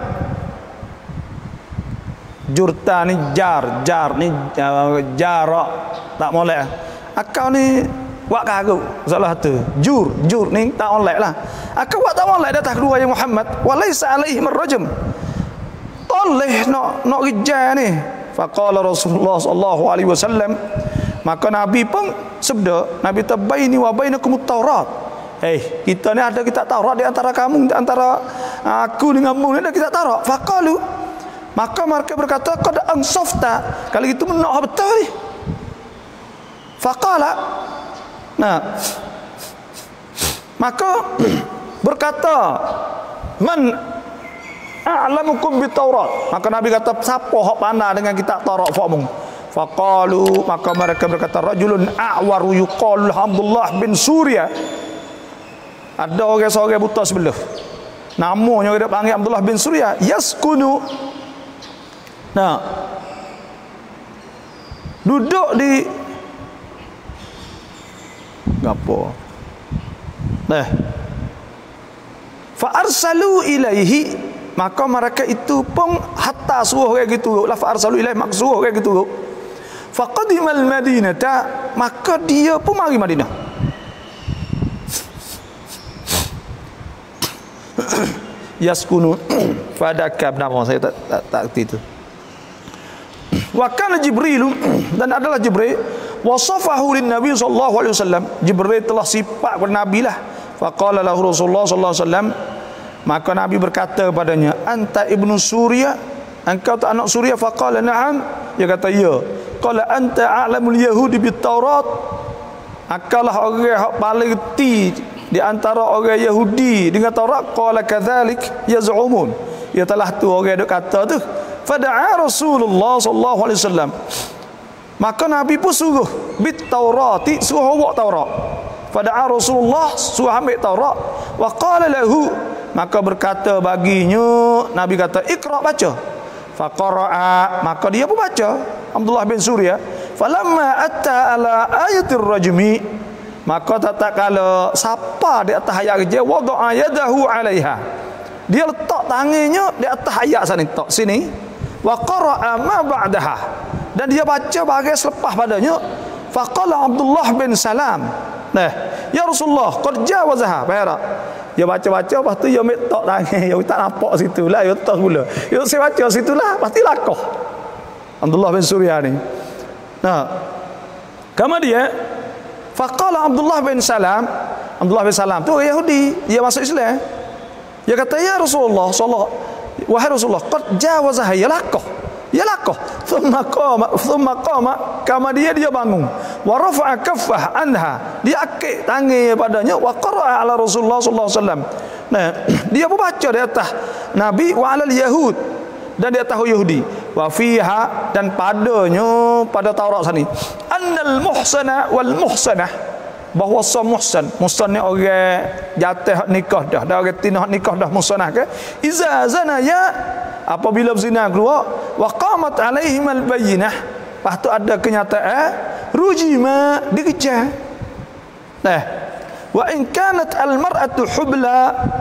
Jurta ni jar, jar ni uh, jarak tak molek. Akau ni wak kagu salah tu. Jur, jur ni tak molek lah. Akau wak tak molek datang kedua ya Muhammad. Walaysa alaihim ar-rajm. Toleh nak nak kejar ni. Faqala Rasulullah sallallahu alaihi wasallam, maka Nabi pun sabda, Nabi tabaini wa bainakum at-Taurat. Eh, kita ni ada kitab Taurat di antara kamu, di antara aku dengan kamu ni ada kitab Taurat. Faqalu, maka mereka berkata, qad ansafta, kalau itu benar betul ni. Faqala, nah, maka berkata, man a'lamukum bit Taurat, maka Nabi kata, siapa hak pandai dengan kitab Taurat fakmu? Faqalu, maka mereka berkata, rajulun a'waru yuqalu Abdullah bin Surya. Ada orang seorang buta sebelah, namanya dia panggil Abdullah bin Surya. Yaskunu, nah, duduk di gapo, nah, fa arsalu ilaihi, maka mereka itu pun hatta suruh kayak gitu lah. Fa arsalu ilaihi, maka suruh kayak gitu. Fa qadimal madinata, maka dia pun mari Madinah. Yaskunu fadakab, nama saya tak tak, tak itu. Wa kana Jibril, dan adalah Jibril, wasafahu lin Nabi sallallahu alaihi wasallam. Jibril telah sifat kepada Nabi lah. Faqala lahu Rasulullah sallallahu alaihi wasallam, maka Nabi berkata kepadanya, anta ibnu Surya, engkau tu anak Surya? Faqala na'am, dia kata ya. Qala anta a'lamul yahudi bit Taurat, akalah orang yang paling reti di antara orang Yahudi dengan Taurat. Qala kadzalik yaz'umun, ya telah tu orang duk kata tu. Fada'a Rasulullah sallallahu alaihi wasallam, maka Nabi pun suruh bit Taurati, suruh bawa Taurat. Fada'a Rasulullah, suruh ambil Taurat. Wa qala lahu, maka berkata baginya, Nabi kata, iqra, baca. Faqara'a, maka dia pun baca, Abdullah bin Surya. Falamma atta ala ayatir rajmi, maka tak tak kala siapa di atas ayat kerja, wada'a yadahu alaiha, dia letak tangannya di atas ayat sana, tok sini. Wa qara'a ma ba'daha, dan dia baca bahagian selepas padanya. Faqala Abdullah bin Salam, nah, ya Rasulullah, qad jawazaha, faham? Dia baca-baca, lepas tu dia ambil tok tangan, dia tak nampak situlah, dia letak pula. Dia saya baca situlah, pasti lakoh Abdullah bin Surya ni. Nah, kemudian faqala Abdullah bin Salam, Abdullah bin Salam tu orang Yahudi, dia masuk Islam. Dia kata, ya Rasulullah sallallahu, wahai Rasulullah, qad jawazah, ya lakoh, ya lakoh. Thumma qama, thumma qama, kemudian dia bangun. Wa rafa'a kaffah anha, dia akik tangan padanya. Wa qara'a ala Rasulullah sallallahu alaihi wasallam, nah, dia pun baca di atas Nabi, wa alal yahud, dan di atas Yahudi. Wa fiha, dan padanya, pada Taurat sini, annal muhsana wal muhsanah, bahawa sa muhsan, muhsan ni orang jatuh nikah dah, dah orang tinah nikah dah, muhsanah ke, iza zana ya, apabila berzina keluar, wa qamat alaihim al bayyinah, lepas tu ada kenyataan, rujima, dikejar. Nah, wa in kanat al mar'atu hubla,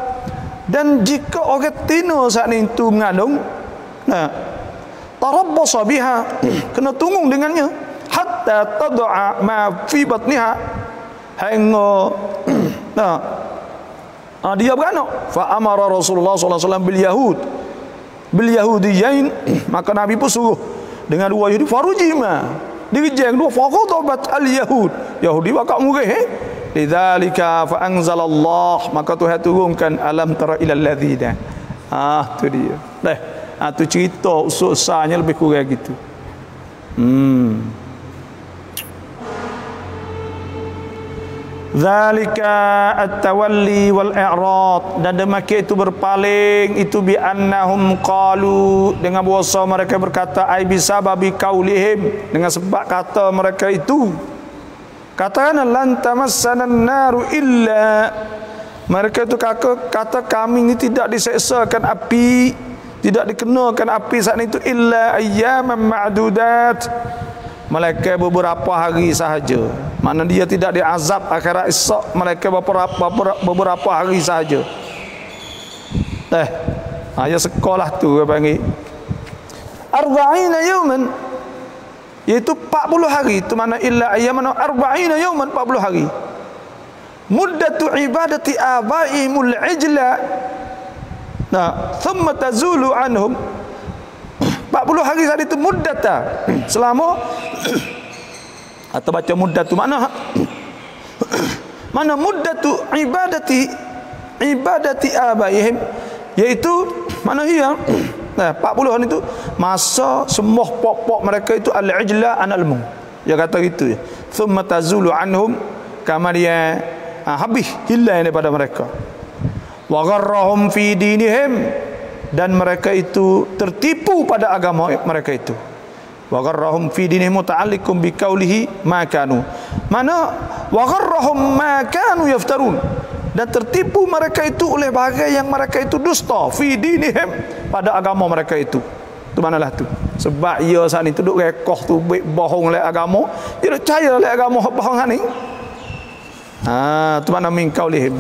dan jika orang tina saat itu mengandung, nah, tarabbasa biha, kena tunggu dengannya, hatta tad'a ma fi batniha, hingga nah, ah, dia beranak. Fa amara Rasulullah sallallahu alaihi wasallam bil yahud, bil yahudiyain, maka Nabi pun suruh dengan dua Yahudi, farujima, dikejar dua, faqatabat al yahud, Yahudi bakal murih. eh lidzalika fa anzalallah, maka Tuhan turunkan, alam tara ilal ladzina, ah tu dia. Dah, ah tu cerita usul usahanya lebih kurang gitu. Hmm. Zalika at-tawalli wal i'rad, dan demikian itu berpaling, itu bi annahum qalu, dengan bahasa mereka berkata, ai bisababi qaulihim, dengan sebab kata mereka itu, katakan lan tamassana an-naru illa, mereka itu kata, kata kami ini tidak diseksakan api tidak dikenakan api saat itu illa ayyaman ma'dudat, melainkan beberapa hari sahaja. Makna dia tidak diazab akhirat esok, melainkan beberapa beberapa hari sahaja. Eh, ayat sekolah tu apa panggil arba'ina yawman, iaitu empat puluh hari. Itu mana illa ayyaman arba'ina yawman, empat puluh hari. Muddatu ibadati abaihimul ijla, nah, thumma tazulu anhum, empat puluh hari tadi itu muddata, selama atau baca muddatu mana mana muddatu ibadati ibadati abaihim, yaitu mana ia nah, empat puluh hari itu masa sembah pok-pok mereka itu al-ijla an-almu. Dia kata gitu ya. Thumma tazulu anhum, kama dia ah, habis hilang daripada mereka. Wa gharrahum fi dinihim, dan mereka itu tertipu pada agama mereka itu. Wa gharrahum fi dinihim muta'alliqum bi qaulihi ma kanu. Mana wa gharrahum ma kanu yaftarun, dan tertipu mereka itu oleh bahagian yang mereka itu dusta fi dinihim, pada agama mereka itu. Tu manalah tu. Sebab ia saat ni duduk rekoh tu bohong oleh agama, dia percaya oleh agama bohong saat ni. Ha, tu mana min qaulihim.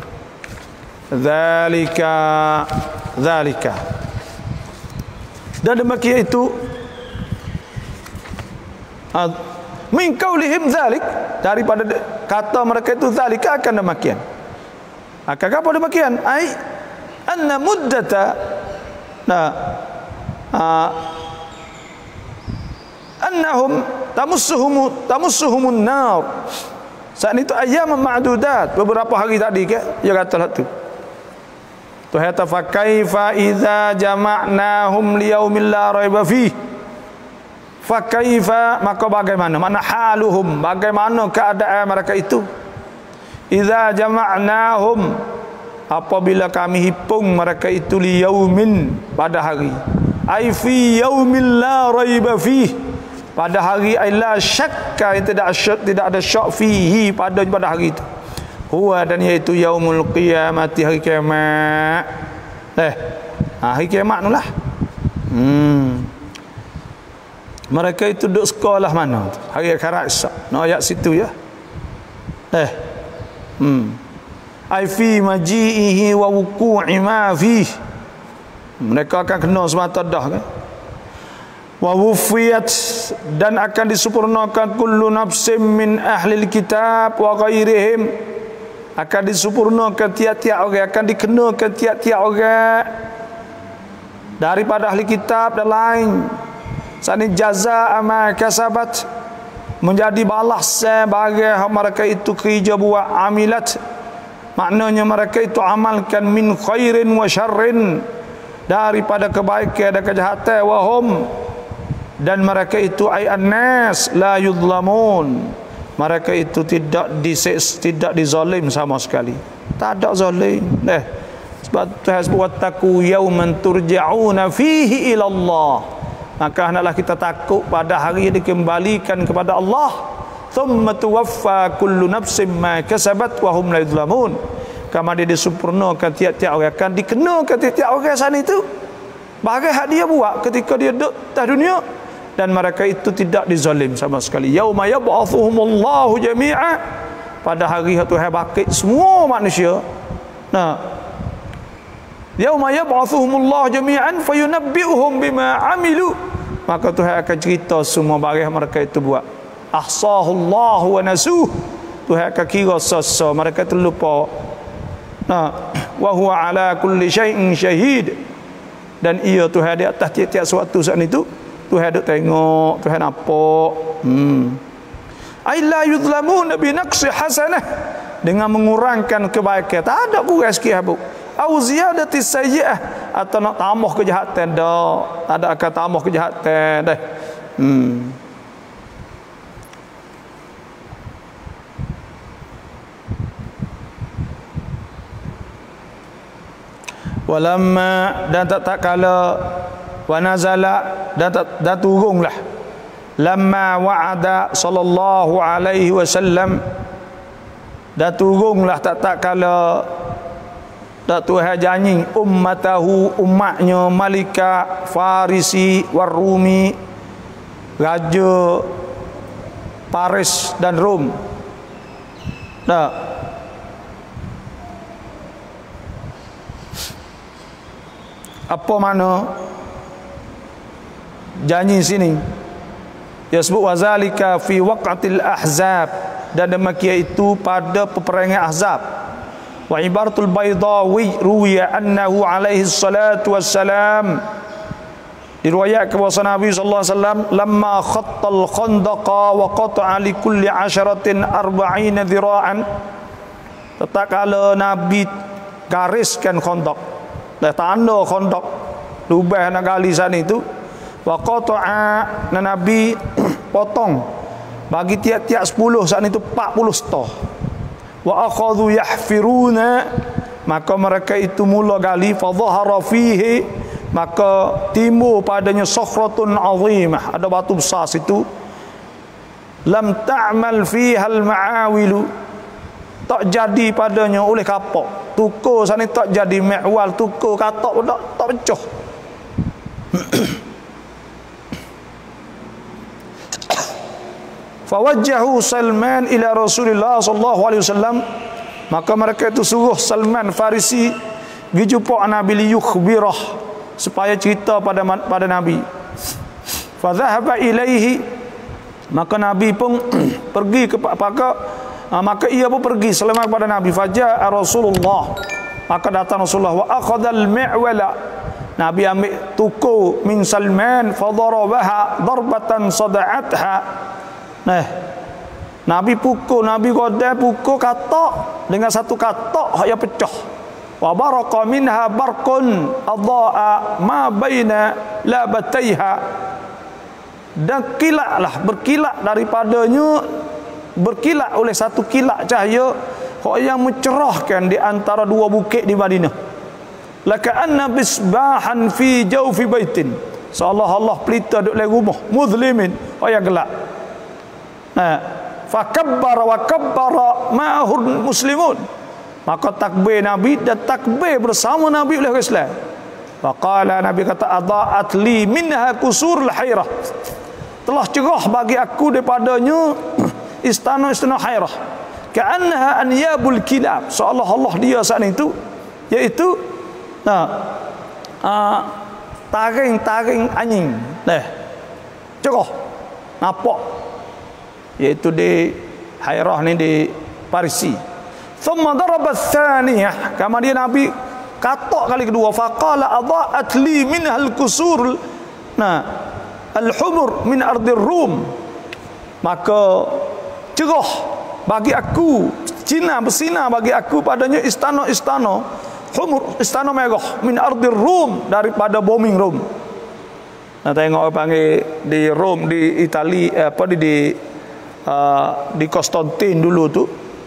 Zalika zalika, dan demikian itu uh, min qaulihim zalik, daripada kata mereka itu zalika akan demikian. Akan apa demikian? Ai anna muddata, nah, uh, annahum tamussuhum tamussuhumun nar. Saat itu ayyam ma'dudat, beberapa hari tadi ke dia katalah tu. Tu kata fa kaifa idza jama'nahum liyaumil la raiba fi. Fa kaifa, maka bagaimana, mana haluhum, bagaimana keadaan mereka itu. Idza jama'nahum, apabila kami hitung mereka itu liyaumin, pada hari. Ai fi yaumil la raiba fi, pada hari la syakka, tidak syak, tidak ada syak fihi, pada pada hari itu. Huwa, dan yaitu yaumul qiyamati, hari kiamat. Eh, hari kiamat nulah. Hmm. Mereka itu duduk sekolah mana? Hari akhirat esok. No ayat situ ya. Eh. Hmm. Ai fi maji'ihi wa wuqu'i ma fi. Mereka akan kena semata dah kan. Wa wufiyat, dan akan disempurnakan kullu nafsin min ahlil kitab wa ghairihim, akan disempurnakan tiap-tiap orang, akan dikenakan tiap-tiap orang daripada ahli kitab dan lain. Sani jazaa ma kasabat, menjadi balas bagi mereka itu kerja buat amilat, maknanya mereka itu amalkan min khairin wa syarrin, daripada kebaikan dan kejahatan, wahum, dan mereka itu ay annas la yuzlamun, mereka itu tidak dises, tidak dizalim sama sekali, tak ada zalim. Eh, sebab Tuhan sebut wattaqu yauman turja'una fihi ila Allah, maka hendaklah kita takut pada hari yang dikembalikan kepada Allah. Thumma tuwaffa kullu nafsin ma kasabat wa hum la yuzlamun, kama dia disempurnakan tiap-tiap orang, akan dikenakan tiap-tiap orang sana itu bahagian hak dia buat ketika dia duduk atas dunia, dan mereka itu tidak dizalim sama sekali. Yauma yab'athuhumullahu jami'a, pada hari Tuhan bangkit semua manusia. Nah, yauma yab'athuhumullahu jami'an fayunabbi'uhum bima 'amilu, maka Tuhan akan cerita semua barang mereka itu buat. Ahsahullahu wa nasuh, Tuhan akan kira sesa mereka itu lupa. Nah, wa huwa ala kulli syai'in syahid, dan ia Tuhan di atas tiap-tiap suatu saat itu Tuhan duk tengok, Tuhan nampak. Hmm. Ai la yuzlamun bi naqsi hasanah, dengan mengurangkan kebaikan, tak ada kurang sikit habuk. Au ziyadati sayyi'ah, atau nak tambah kejahatan dah, tak ada akan tambah kejahatan dah. Hmm. Walamma, dan tak tak kala, wa nazala, dan tak dan turunlah, lamma wa'ada sallallahu alaihi wasallam, dan turunlah tak tak kala dak Tuhan janji ummatahu umatnya malika Farisi warumi raja Paris dan Rom. Dak apa mana janji sini? Ya sebut wazalika fi waqatil ahzab, dan demikian itu pada peperangan Ahzab. Wa ibaratul Baydawi ruwiya annahu alaihi salatu wassalam, diriwayatkan bahwa Nabi sallallahu alaihi wasallam lamma khattal khandaqa wa qata'a li kulli asharatin arba'ina dhira'an, tatkala Nabi gariskan khandaq, dah tanda khandaq lubang nak gali sana itu, wa qata'a, Nabi potong bagi tiap-tiap sepuluh saat itu empat puluh setah. Wa akhadhu yahfiruna, maka mereka itu mula gali, fa dhahara fihi, maka timbul padanya sakhratun azimah, ada batu besar situ, lam ta'mal fiha al-ma'awilu, tak jadi padanya oleh kapok. Tukur sana tak jadi mi'wal, tukur katak pun tak, tak pecah. Fawajjahu Salman ila Rasulullah sallallahu alaihi wasallam, maka mereka itu suruh Salman Farisi pergi jumpa Nabi liyukhbirah, supaya cerita pada pada Nabi. Fa dhahaba ilaihi, maka Nabi pun pergi ke maka maka ia pun pergi Salman kepada Nabi. Faja'a Rasulullah, maka datang Rasulullah, wa akhadhal mi'wala, Nabi ambil tuku min Salman, fa darabaha darbatan sada'atha. Nah, Nabi pukul, Nabi godai pukul katak dengan satu katak yang pecah. Wa baraka minha barqun adha'a ma baina labataiha, dan kilatlah berkilat daripadanya, berkilat oleh satu kilat cahaya yang mencerahkan di antara dua bukit di Madinah. Laka'anna bisbahan fi jawfi baitin, seolah-olah pelita duduk dalam rumah muzlimin yang gelap. Nah, fakabbara wa kabbara ma'ahul muslimun, maka takbir Nabi dan takbir bersama Nabi oleh Islam. Faqala, Nabi kata, adha'at li minha kusurul hairah, telah cerah bagi aku daripadanya istana-istana hairah, ka'annaha anyabul kilab, seolah-olah dia saat itu iaitu nah uh, taring-taring anjing. Nah, cerah nampak, iaitu di Hairah ni, di Parisi. Thumma daraba tsaniyah, kemudian Nabi katak kali kedua, faqala adha'at li minha al-kusur nah al-humur min ardir Rum, maka cerah bagi aku, Cina bersinar bagi aku padanya istana-istana humur, istana merah, min ardir Rum, daripada bumi Rom. Nah, tengok panggil di Rom, di Itali, apa di, di Uh, di Konstantin dulu tu,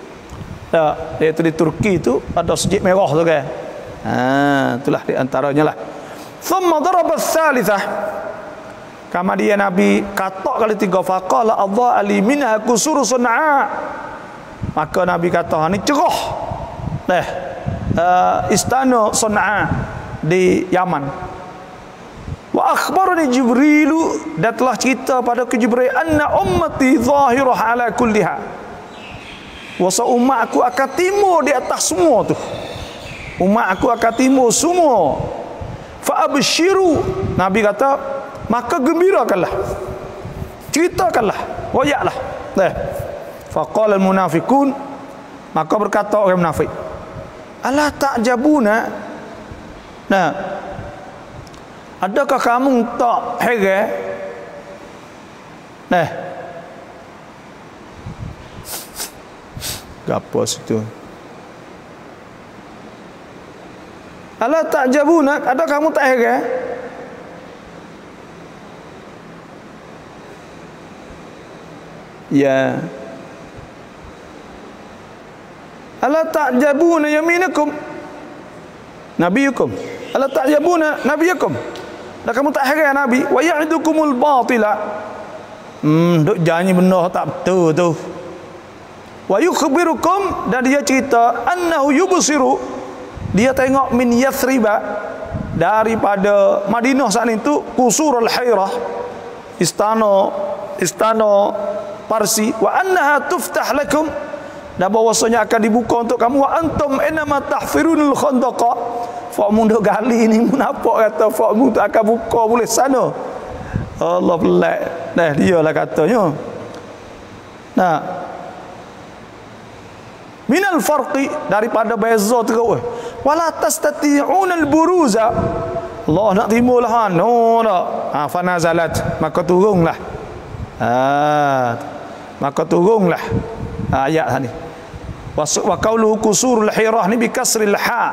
ya, iaitu di Turki tu ada masjid merah tu kan. Ha, itulah di antaranya lah. Thumma daraba ats-tsalitsah, kemudian Nabi katak kali tiga, faqala adha'a li minha kusur Sun'a, maka Nabi kata ni cerah nah uh, istana Sun'a di Yaman. Wa akhbarani Jibrilu, dan telah cerita pada ke Jibril, anna ummati zahirah ala kulliha, wasa umat aku akan timur di atas semua tu, umat aku akan timur semua. Fa abshiru, Nabi kata, maka gembirakanlah, ceritakanlah, royaklah. Nah, faqala al munafiqun, maka berkata orang munafik, ala ta'jabuna, nah, adakah kamu tak heran? Nah, gapo situ? Ala ta'jabuna, adakah kamu tak heran? Ya. Ala ta'jabuna yaminakum nabiyukum, ala ta'jabuna nabiyakum, dan kamu tak heran Nabi, wa ya'idukumul batila, hmm duk janji benda tak betul tu, wa yukhbirukum, dan dia cerita, annahu yubsiru, dia tengok min Yathriba, daripada Madinah saat itu, Qusur al-Hirah, istana istana Parsi, wa annaha tuftah lakum, dan bahwasanya akan dibuka untuk kamu, wa antum inma tahfirunul khandaqa, fakmu duk gali ni mun apa kata fakmu tu akan buka boleh sana. Allah pelak. Nah, dialah katanya. Nah, minal farqi, daripada beza terus. Wala tastati'unal buruza, Allah nak timbullah no dak. Ha, fanazalat, maka turunlah. Ha, maka turunlah ayat ni. Wa qauluhu qusurul hirah ni bi kasril ha.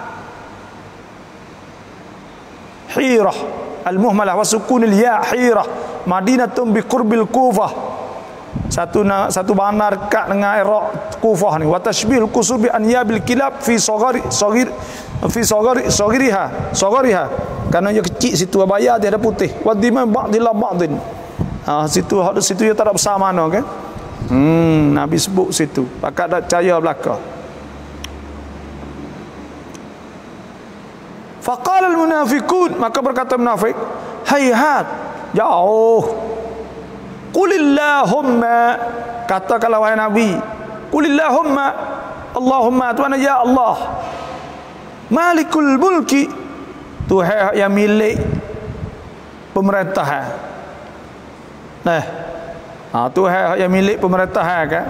Hirah al-muhmalah wa sukunil ya, Hirah Madinatun bi qurbil Kufah, satu na, satu bandar kat dengan Iraq Kufah ni. Wa tashbihul qusur bi anyabil kilab fi saghari saghir fi saghari saghiriha saghariha, kerana dia kecil situ bayar dia ada putih. Wa diman ba'dil ba'din, ha, situ hak situ dia tak ada besar mana kan. Hmm, Nabi sebut situ. Pakat dak percaya belaka. Faqala al-munafiqun, maka berkata munafik, hayhat, jauh. Qulillahumma, katakanlah wahai Nabi, qulillahumma, Allahumma, Tuhan ya Allah, Malikul mulki, Tuhan yang milik pemerintahan. Nah, ha, Tuhan yang milik pemerintahan kan.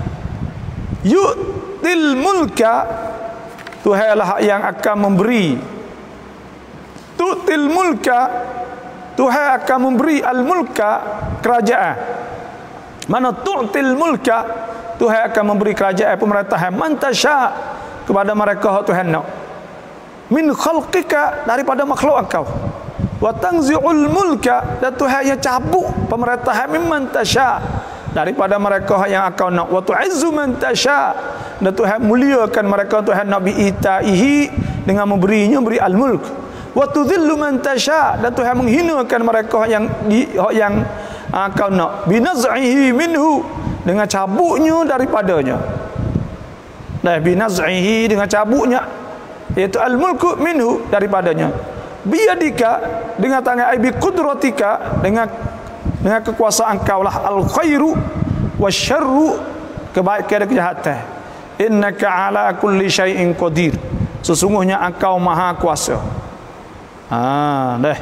Yu'til mulka, Tuhan lah yang akan memberi. Tu'til mulka, Tuhan akan memberi al-mulka, kerajaan. Mana tu'til mulka, Tuhan akan memberi kerajaan pemerintahan man tasya, kepada mereka Tuhan nak. Min khalqika, daripada makhluk engkau. Wa tanzi'ul mulka, dan Tuhan yang cabut pemerintahan mimman tasya, daripada mereka yang engkau nak. Wa tu'izzu man tasya, dan Tuhan muliakan mereka Tuhan nak bi'itaihi, dengan memberinya, beri al-mulk. Wa tudhillu man tasya, dan Tuhan menghinakan mereka yang di, yang uh, kau nak, binaz'ihi minhu, dengan cabutnya daripadanya. Nah, binaz'ihi, dengan cabutnya, iaitu al-mulku minhu, daripadanya. Biyadika, dengan tangan, ai bi qudratika, dengan dengan kekuasaan kau lah, al-khairu wasyarru, kebaikan dan kejahatan. Innaka ala kulli syai'in qadir, sesungguhnya engkau maha kuasa. Ah, dah.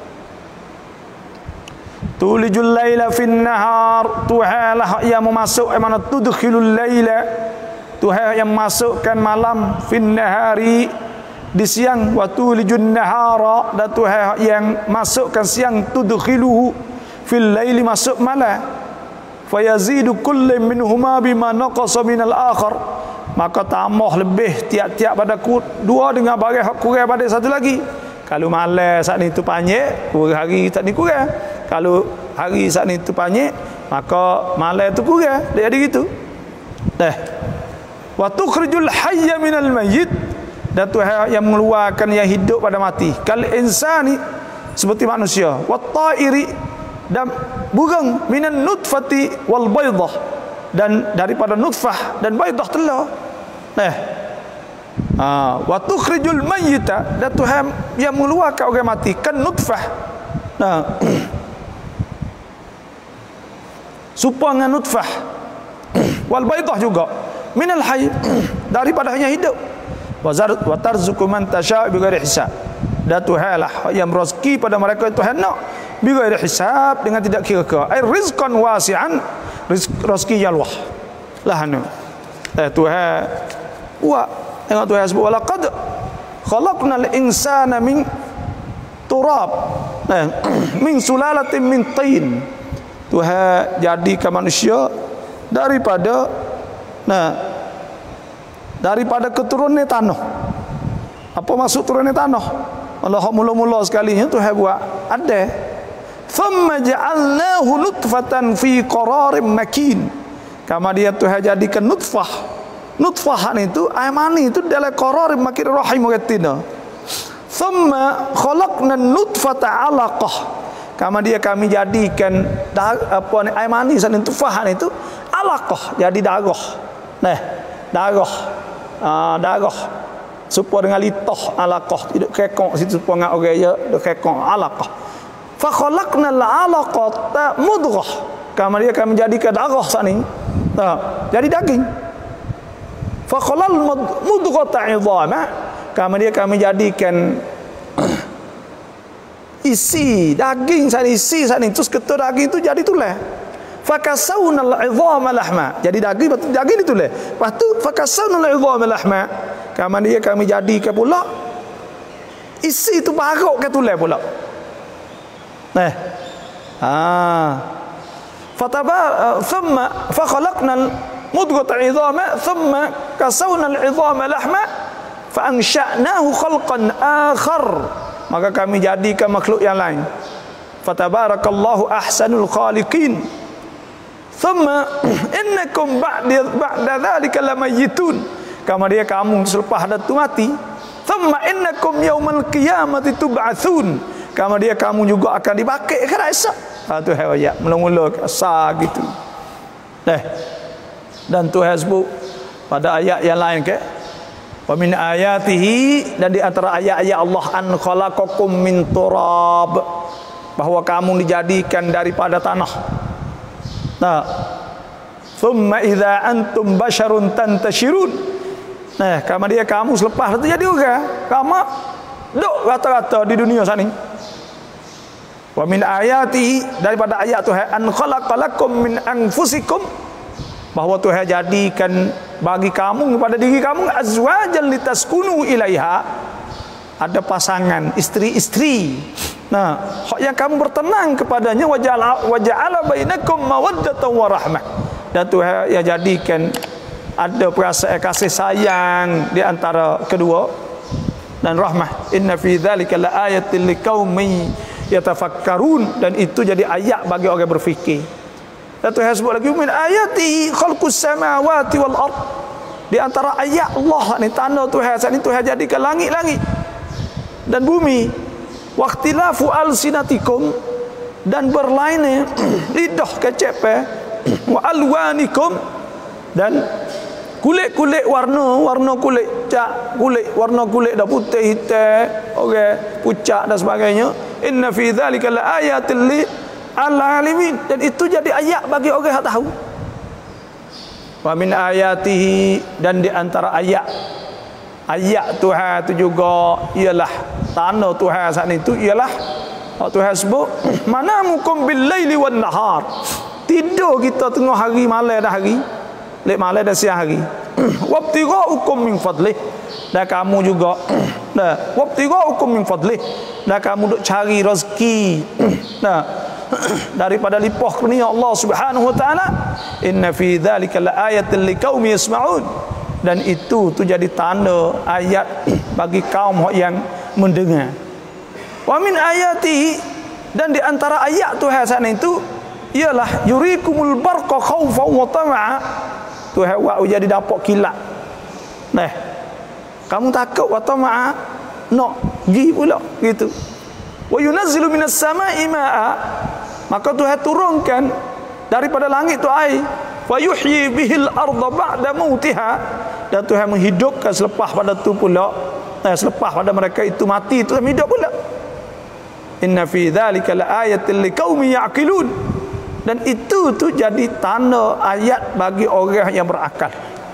Tulijul laila fin nahar, Tuhan lah yang memasuk, mana tudkhilul laila, Tuhan yang masukkan malam, fin nahari, di siang. Wa tulijun nahara, dan Tuhan yang masukkan siang, tudkhiluhu fil laili, masuk malam. Fayazidu kullu minhuma bima naqasa minal akhar, maka tambah lebih tiap-tiap pada dua dengan barang kurang pada satu lagi. Kalau malam saat itu panjang, kurang hari tak ni kurang. Kalau hari saat itu panjang, maka malam itu kurang. Dia jadi gitu. Dah. Wa tukhrijul hayya minal mayyit, dan Tuhan yang mengeluarkan yang hidup pada mati. Kal insani, seperti manusia. Wa ta'iri, dan burung, minan nutfati wal baydah, dan daripada nutfah dan baydah telur. Nah, ah, wa tukhrijul mayyita, dan Tuhan yang mengeluarkan orang mati, kan nutfah. Nah, supaya dengan nutfah, wal baydah juga, minal hayy, daripada yang hidup. Wa tarzuqu man tasya' bighairi hisab, dan Tuhan lah yang merezeki pada mereka yang Tuhan nak, bighairi hisab, dengan tidak kira-kira. Ai rizqan wasi'an, rezeki yang luas. Lah anu. Eh Tuhan wa tengok Tuhan sebut walaqad khalaqnal insana min turab, eh, min sulalatin min tin. Tuhan jadikan manusia daripada nah daripada keturunan tanah. Apa maksud turunan tanah? Allah mula-mula sekalinya Tuhan buat ada. Thumma ja'alnahu nutfatan fi qararin makin. Kama dia Tuhan jadikan nutfah. Nutfah itu air mani itu dalam qararin makin, rahim katina. Thumma khalaqna nutfata 'alaqah. Kama dia kami jadikan apa ni air mani sana nutfah itu alaqah, jadi darah. Nah, darah. Ah, darah. supaya dengan litah alaqah tidak kekok situ supaya ngak orang ya dak kekok alaqah. Fa khalaqnal alaqata mudghah. Kami dia kami menjadikan darah sani. Nah, jadi daging. Fa khalal mudghata 'idhama. Kami dia kami jadikan isi daging sani isi sani terus ketua daging itu jadi tulah. Fakasawnal 'idhama lahma. Jadi daging daging ditulah. Lepas tu fakasawnal 'idhama lahma. Kami dia kami jadikan pula isi itu barok ke tulah pula. Nah. Ah. Fataba thumma fa khalaqnal mudghata 'idhama thumma kasawna al-'idhama lahma fa ansha'nahu khalqan akhar. Maka kami jadikan makhluk yang lain. Fatabarakallahu ahsanul khaliqin. Thumma innakum ba'da ba'da dzalika lamayitun. Kemudian kamu selepas itu mati. Thumma innakum yaumal qiyamati tub'atsun. Kemudian kamu juga akan dibangkit ke esok. Ha tu ayat mula-mula asal gitu. Eh. Dan Tuhan sebut pada ayat yang lain ke wa min ayatihi, dan di antara ayat-ayat Allah an khalaqakum min turab, bahwa kamu dijadikan daripada tanah. Nah, thumma idza antum basharun tantashirun. Nah, kemudian kamu selepas itu jadi orang. Kamu duk rata-rata di dunia sana. Wa min ayati, daripada ayat Tuhan an khalaqalakum min anfusikum, bahwa Tuhan jadikan bagi kamu kepada diri kamu azwajan litaskunu ilaiha, ada pasangan istri-istri. Nah, yang kamu bertenang kepadanya, waja'ala waja'ala bainakum mawaddatan wa rahmah. Dan Tuhan yang jadikan ada perasaan kasih sayang di antara kedua dan rahmah. Inna fi dzalika laayatil liqaumin yatafakkarun, dan itu jadi ayat bagi orang berfikir. Dan Tuhan sebut lagi min ayati khalqus samawati wal ard, di antara ayat Allah ni tanda Tuhan saat ini Tuhan jadikan langit-langit dan bumi. Waqtilafu alsinatikum, dan berlainnya lidah kecepe, wa alwanikum, dan kulit-kulit warna, warna kulit cak, kulit warna kulit dah putih, hitam, okay, pucat dan sebagainya. Inna fi dzalika laayatil li alalimin, dan itu jadi ayat bagi orang yang tahu. Wa min ayatihi, dan di antara ayat ayat Tuhan itu juga ialah tanda Tuhan saat itu ialah Tuhan sebut manamukum bil laili wan nahar, tidur kita tengah hari malam dah hari, lek malam dah siang hari. Wabtighaukum min fadlih, dan kamu juga nah wabtighaukum min fadlih, dan kamu duk cari rezeki nah daripada limpah kurnia Allah Subhanahu wa taala. Inna fi dzalika laayatil liqaumin yasma'un, dan itu tu jadi tanda ayat bagi kaum yang mendengar. Wa min ayati, dan di antara ayat Tuhan sana itu ialah yurikumul barqa khaufan wa tama'a. Tuhan buat jadi dapat kilat. Nah, kamu takut wa tama'a, nak pergi pula gitu. Wa yunazzilu minas sama'i ma'a, maka Tuhan turunkan daripada langit tu air. Wa yuhyi bihil arda ba'da mautiha, dan Tuhan menghidupkan selepas pada tu pula, eh, selepas pada mereka itu mati Tuhan hidup pula. Inna fi dzalika laayatil liqaumin ya'qilun, dan itu tu jadi tanda ayat bagi orang yang berakal.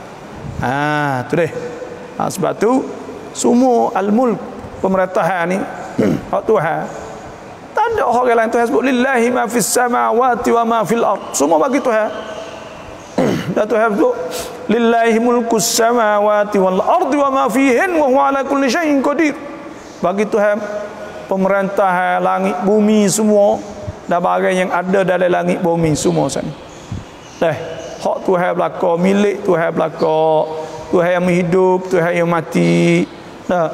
Ah, tu deh. Ha, sebab tu semua al-mulk, pemerintahan ni hak Tuhan. Tak ada orang lain. Tuhan sebut lillahi ma fis samawati wa ma fil ard, semua bagi Tuhan. Dan Tuhan sebut lillahi mulkus samawati wal ardi wa ma fihin wa huwa ala kulli syai'in qadir, bagi Tuhan pemerintah langit bumi semua dan barang yang ada dalam langit bumi semua sana. Eh, hak Tuhan belaka, milik Tuhan belaka, Tuhan yang menghidup, Tuhan yang mati. Nah,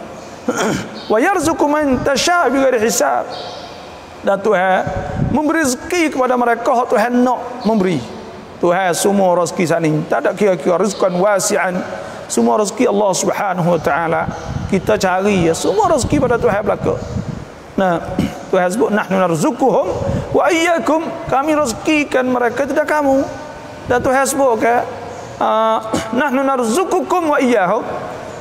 wa yarzuqu man tasha' bighairi hisab, dan Tuhan memberi rezeki kepada mereka hak Tuhan nak memberi. Tuhan semua rezeki sana, tak ada kira-kira, rizqan wasi'an, semua rezeki Allah Subhanahu wa taala kita cari ya, semua rezeki pada Tuhan belaka. Nah, Tuhan sebut nahnu narzuquhum wa iyyakum, kami rezekikan mereka tidak kamu. Dan Tuhan sebut ke uh, nahnu narzuqukum wa iyyahum,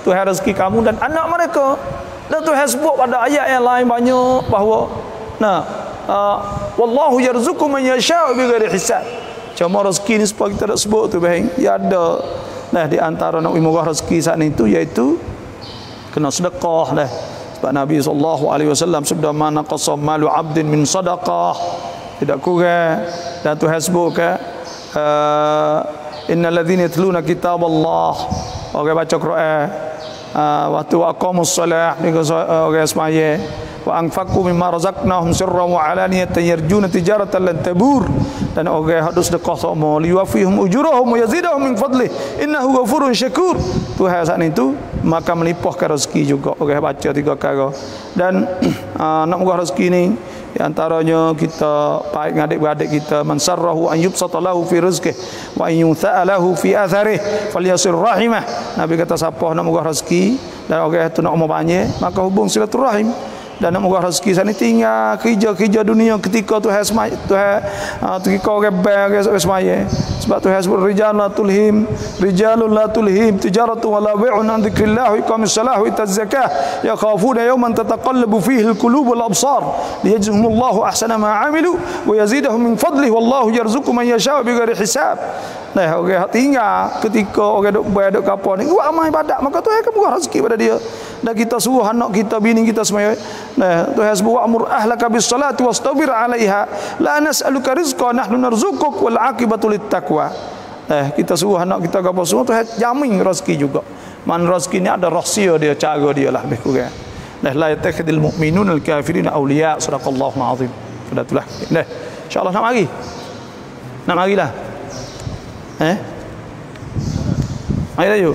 Tuhan rezeki kamu dan anak mereka. Dan Tuhan sebut pada ayat yang lain banyak bahawa nah uh, wallahu yarzuqu man yasha'u bighairi hisab. Cuma rezeki ni supaya kita tak sebut tu bang. Ya ada nah di antara nak murah rezeki saat itu iaitu kena sedekah dah. Sebab Nabi sallallahu alaihi wasallam sabda man naqasa malu 'abdin min sadaqah, tidak kurang. Dan Tuhan sebut ke uh, innal ladzina yatluna kitaballah, orang baca Quran uh, waktu aqamus solah ni orang semaya wa anfaqu mimma razaqnahum sirran wa alaniyatan yarjuna tijaratan lan tabur, dan orang hak sedekah sama liwafihum ujurahum wa yazidahum min fadlih innahu ghafurun syakur. Tuhan saat itu maka melipahkan rezeki juga. Orang baca tiga perkara. Dan uh, nak murah rezeki ni di antaranya kita baik dengan adik-beradik kita, man sarrahu an yubsata lahu fi rizqih wa an yuntha'a lahu fi atharih falyasir rahimah. Nabi kata siapa nak murah rezeki dan orang itu nak umur banyak, maka hubung silaturahim. Dan nak murah rezeki sana tinggal kerja-kerja dunia ketika Tuhan semai Tuhan uh, ketika orang bayar orang semai. Sebab Tuhan sebut rijalun la tulhim rijalun la tulhim tijaratu wala bai'un an dzikrillah wa iqamis salah wa itaz zakah yakhafuna yawman tataqallabu fihi alqulub wal absar liyajzihumullahu ahsana ma 'amilu wa yazidahum min fadlihi wallahu yarzuqu man yasha'u bighairi hisab. Nah, orang tinggal ketika orang duk bayar duk kapal ni buat amal ibadat, maka Tuhan akan murah rezeki pada dia. Dan kita suruh anak kita, bini kita semua. Nah, Tuhan sebut wa'mur ahlaka bis salati wastabir 'alaiha la nas'aluka rizqan nahnu narzuquk wal 'aqibatu lit taqwa. Nah, kita suruh anak kita kapal semua, Tuhan jamin rezeki juga. Man rezeki ni ada rahsia dia, cara dia lah lebih kurang. Nah, la yattakhidul mu'minuna al kafirina awliya. Sadaqallahu azim. Sudah itulah. Nah, insya-Allah nak mari. Nak marilah. Eh? Mari dah yuk.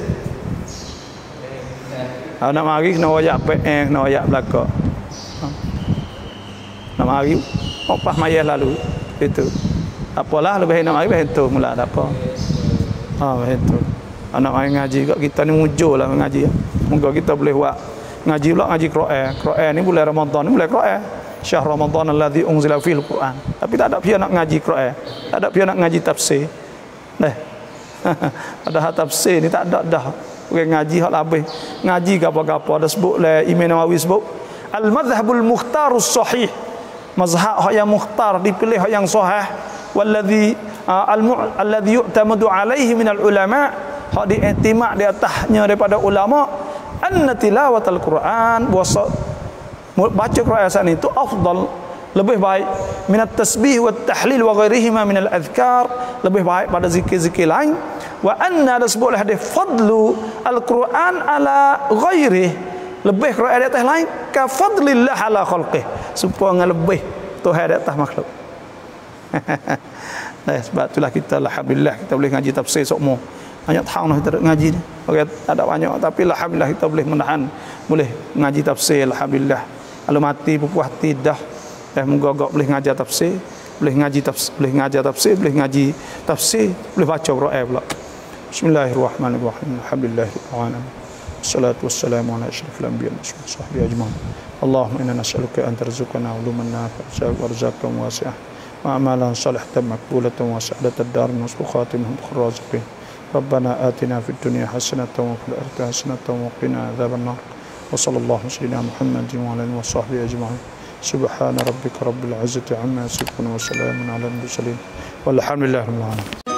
Ha, nak mari kena wayak P M, kena wayak belakang. Ha. Nak mari opah mayah lalu. Itu. Apalah lebih nak mari behentu mula tak apa. Ha, behentu. Anak mari ngaji kat kita ni mujurlah mengaji. Moga kita boleh buat ngaji pula ngaji Quran. Quran ni bulan Ramadan ni bulan Quran. Syahr Ramadan alladzi unzila fil Quran. Tapi tak ada pihak nak ngaji Quran. Tak ada pihak nak ngaji tafsir. Dah. Ada tafsir ni tak ada dah. Orang ngaji hak habis. Ngaji gapo-gapo ada sebut le Imam Nawawi sebut al-madhhabul mukhtarus sahih. Mazhab hak yang mukhtar dipilih hak yang sahih wallazi alladhi yu'tamadu alaihi minal ulama, hak diiktimak di atasnya daripada ulama, anna tilawatul Quran wa baca Quran saat itu afdal, lebih baik minat tasbih wa tahlil wa ghairihima minal adhkar, lebih baik pada zikir-zikir lain. Wa anna ada sebuah hadis fadlu al-Quran ala ghairih, lebih Quran di atas lain ka fadlillah ala khalqih, supaya lebih Tuhan di atas makhluk. Nah, sebab itulah kita alhamdulillah kita boleh ngaji tafsir semua. Banyak tahun kita ngaji ni. Orang tak ada banyak tapi alhamdulillah kita boleh menahan, boleh ngaji tafsir alhamdulillah. Kalau mati berpuas hati dah. Eh moga-moga boleh ngaji tafsir, boleh ngaji tafsir, boleh ngaji tafsir, boleh ngaji tafsir, boleh baca Quran pula. Bismillahirrahmanirrahim. Alhamdulillahirabbil alamin. Wassalatu wassalamu ala asyrafil anbiya'i wa sahbihi ajma'in. Allahumma inna nas'aluka an tarzuqana uluman nafi'ah wa rizqan wasi'ah wa amalan salihatan maqbulatan wa sa'adatan darin wa khatimatan khairazqin. Rabbana atina fid dunya hasanatan wa fil akhirati hasanatan wa qina adzabannar. Wa sallallahu sayyidina Muhammadin wa ala alihi wa sahbihi ajma'in. Subhana rabbika rabbil izzati amma yasifun wa salamun ala al mursalin walhamdulillahi rabbil alamin.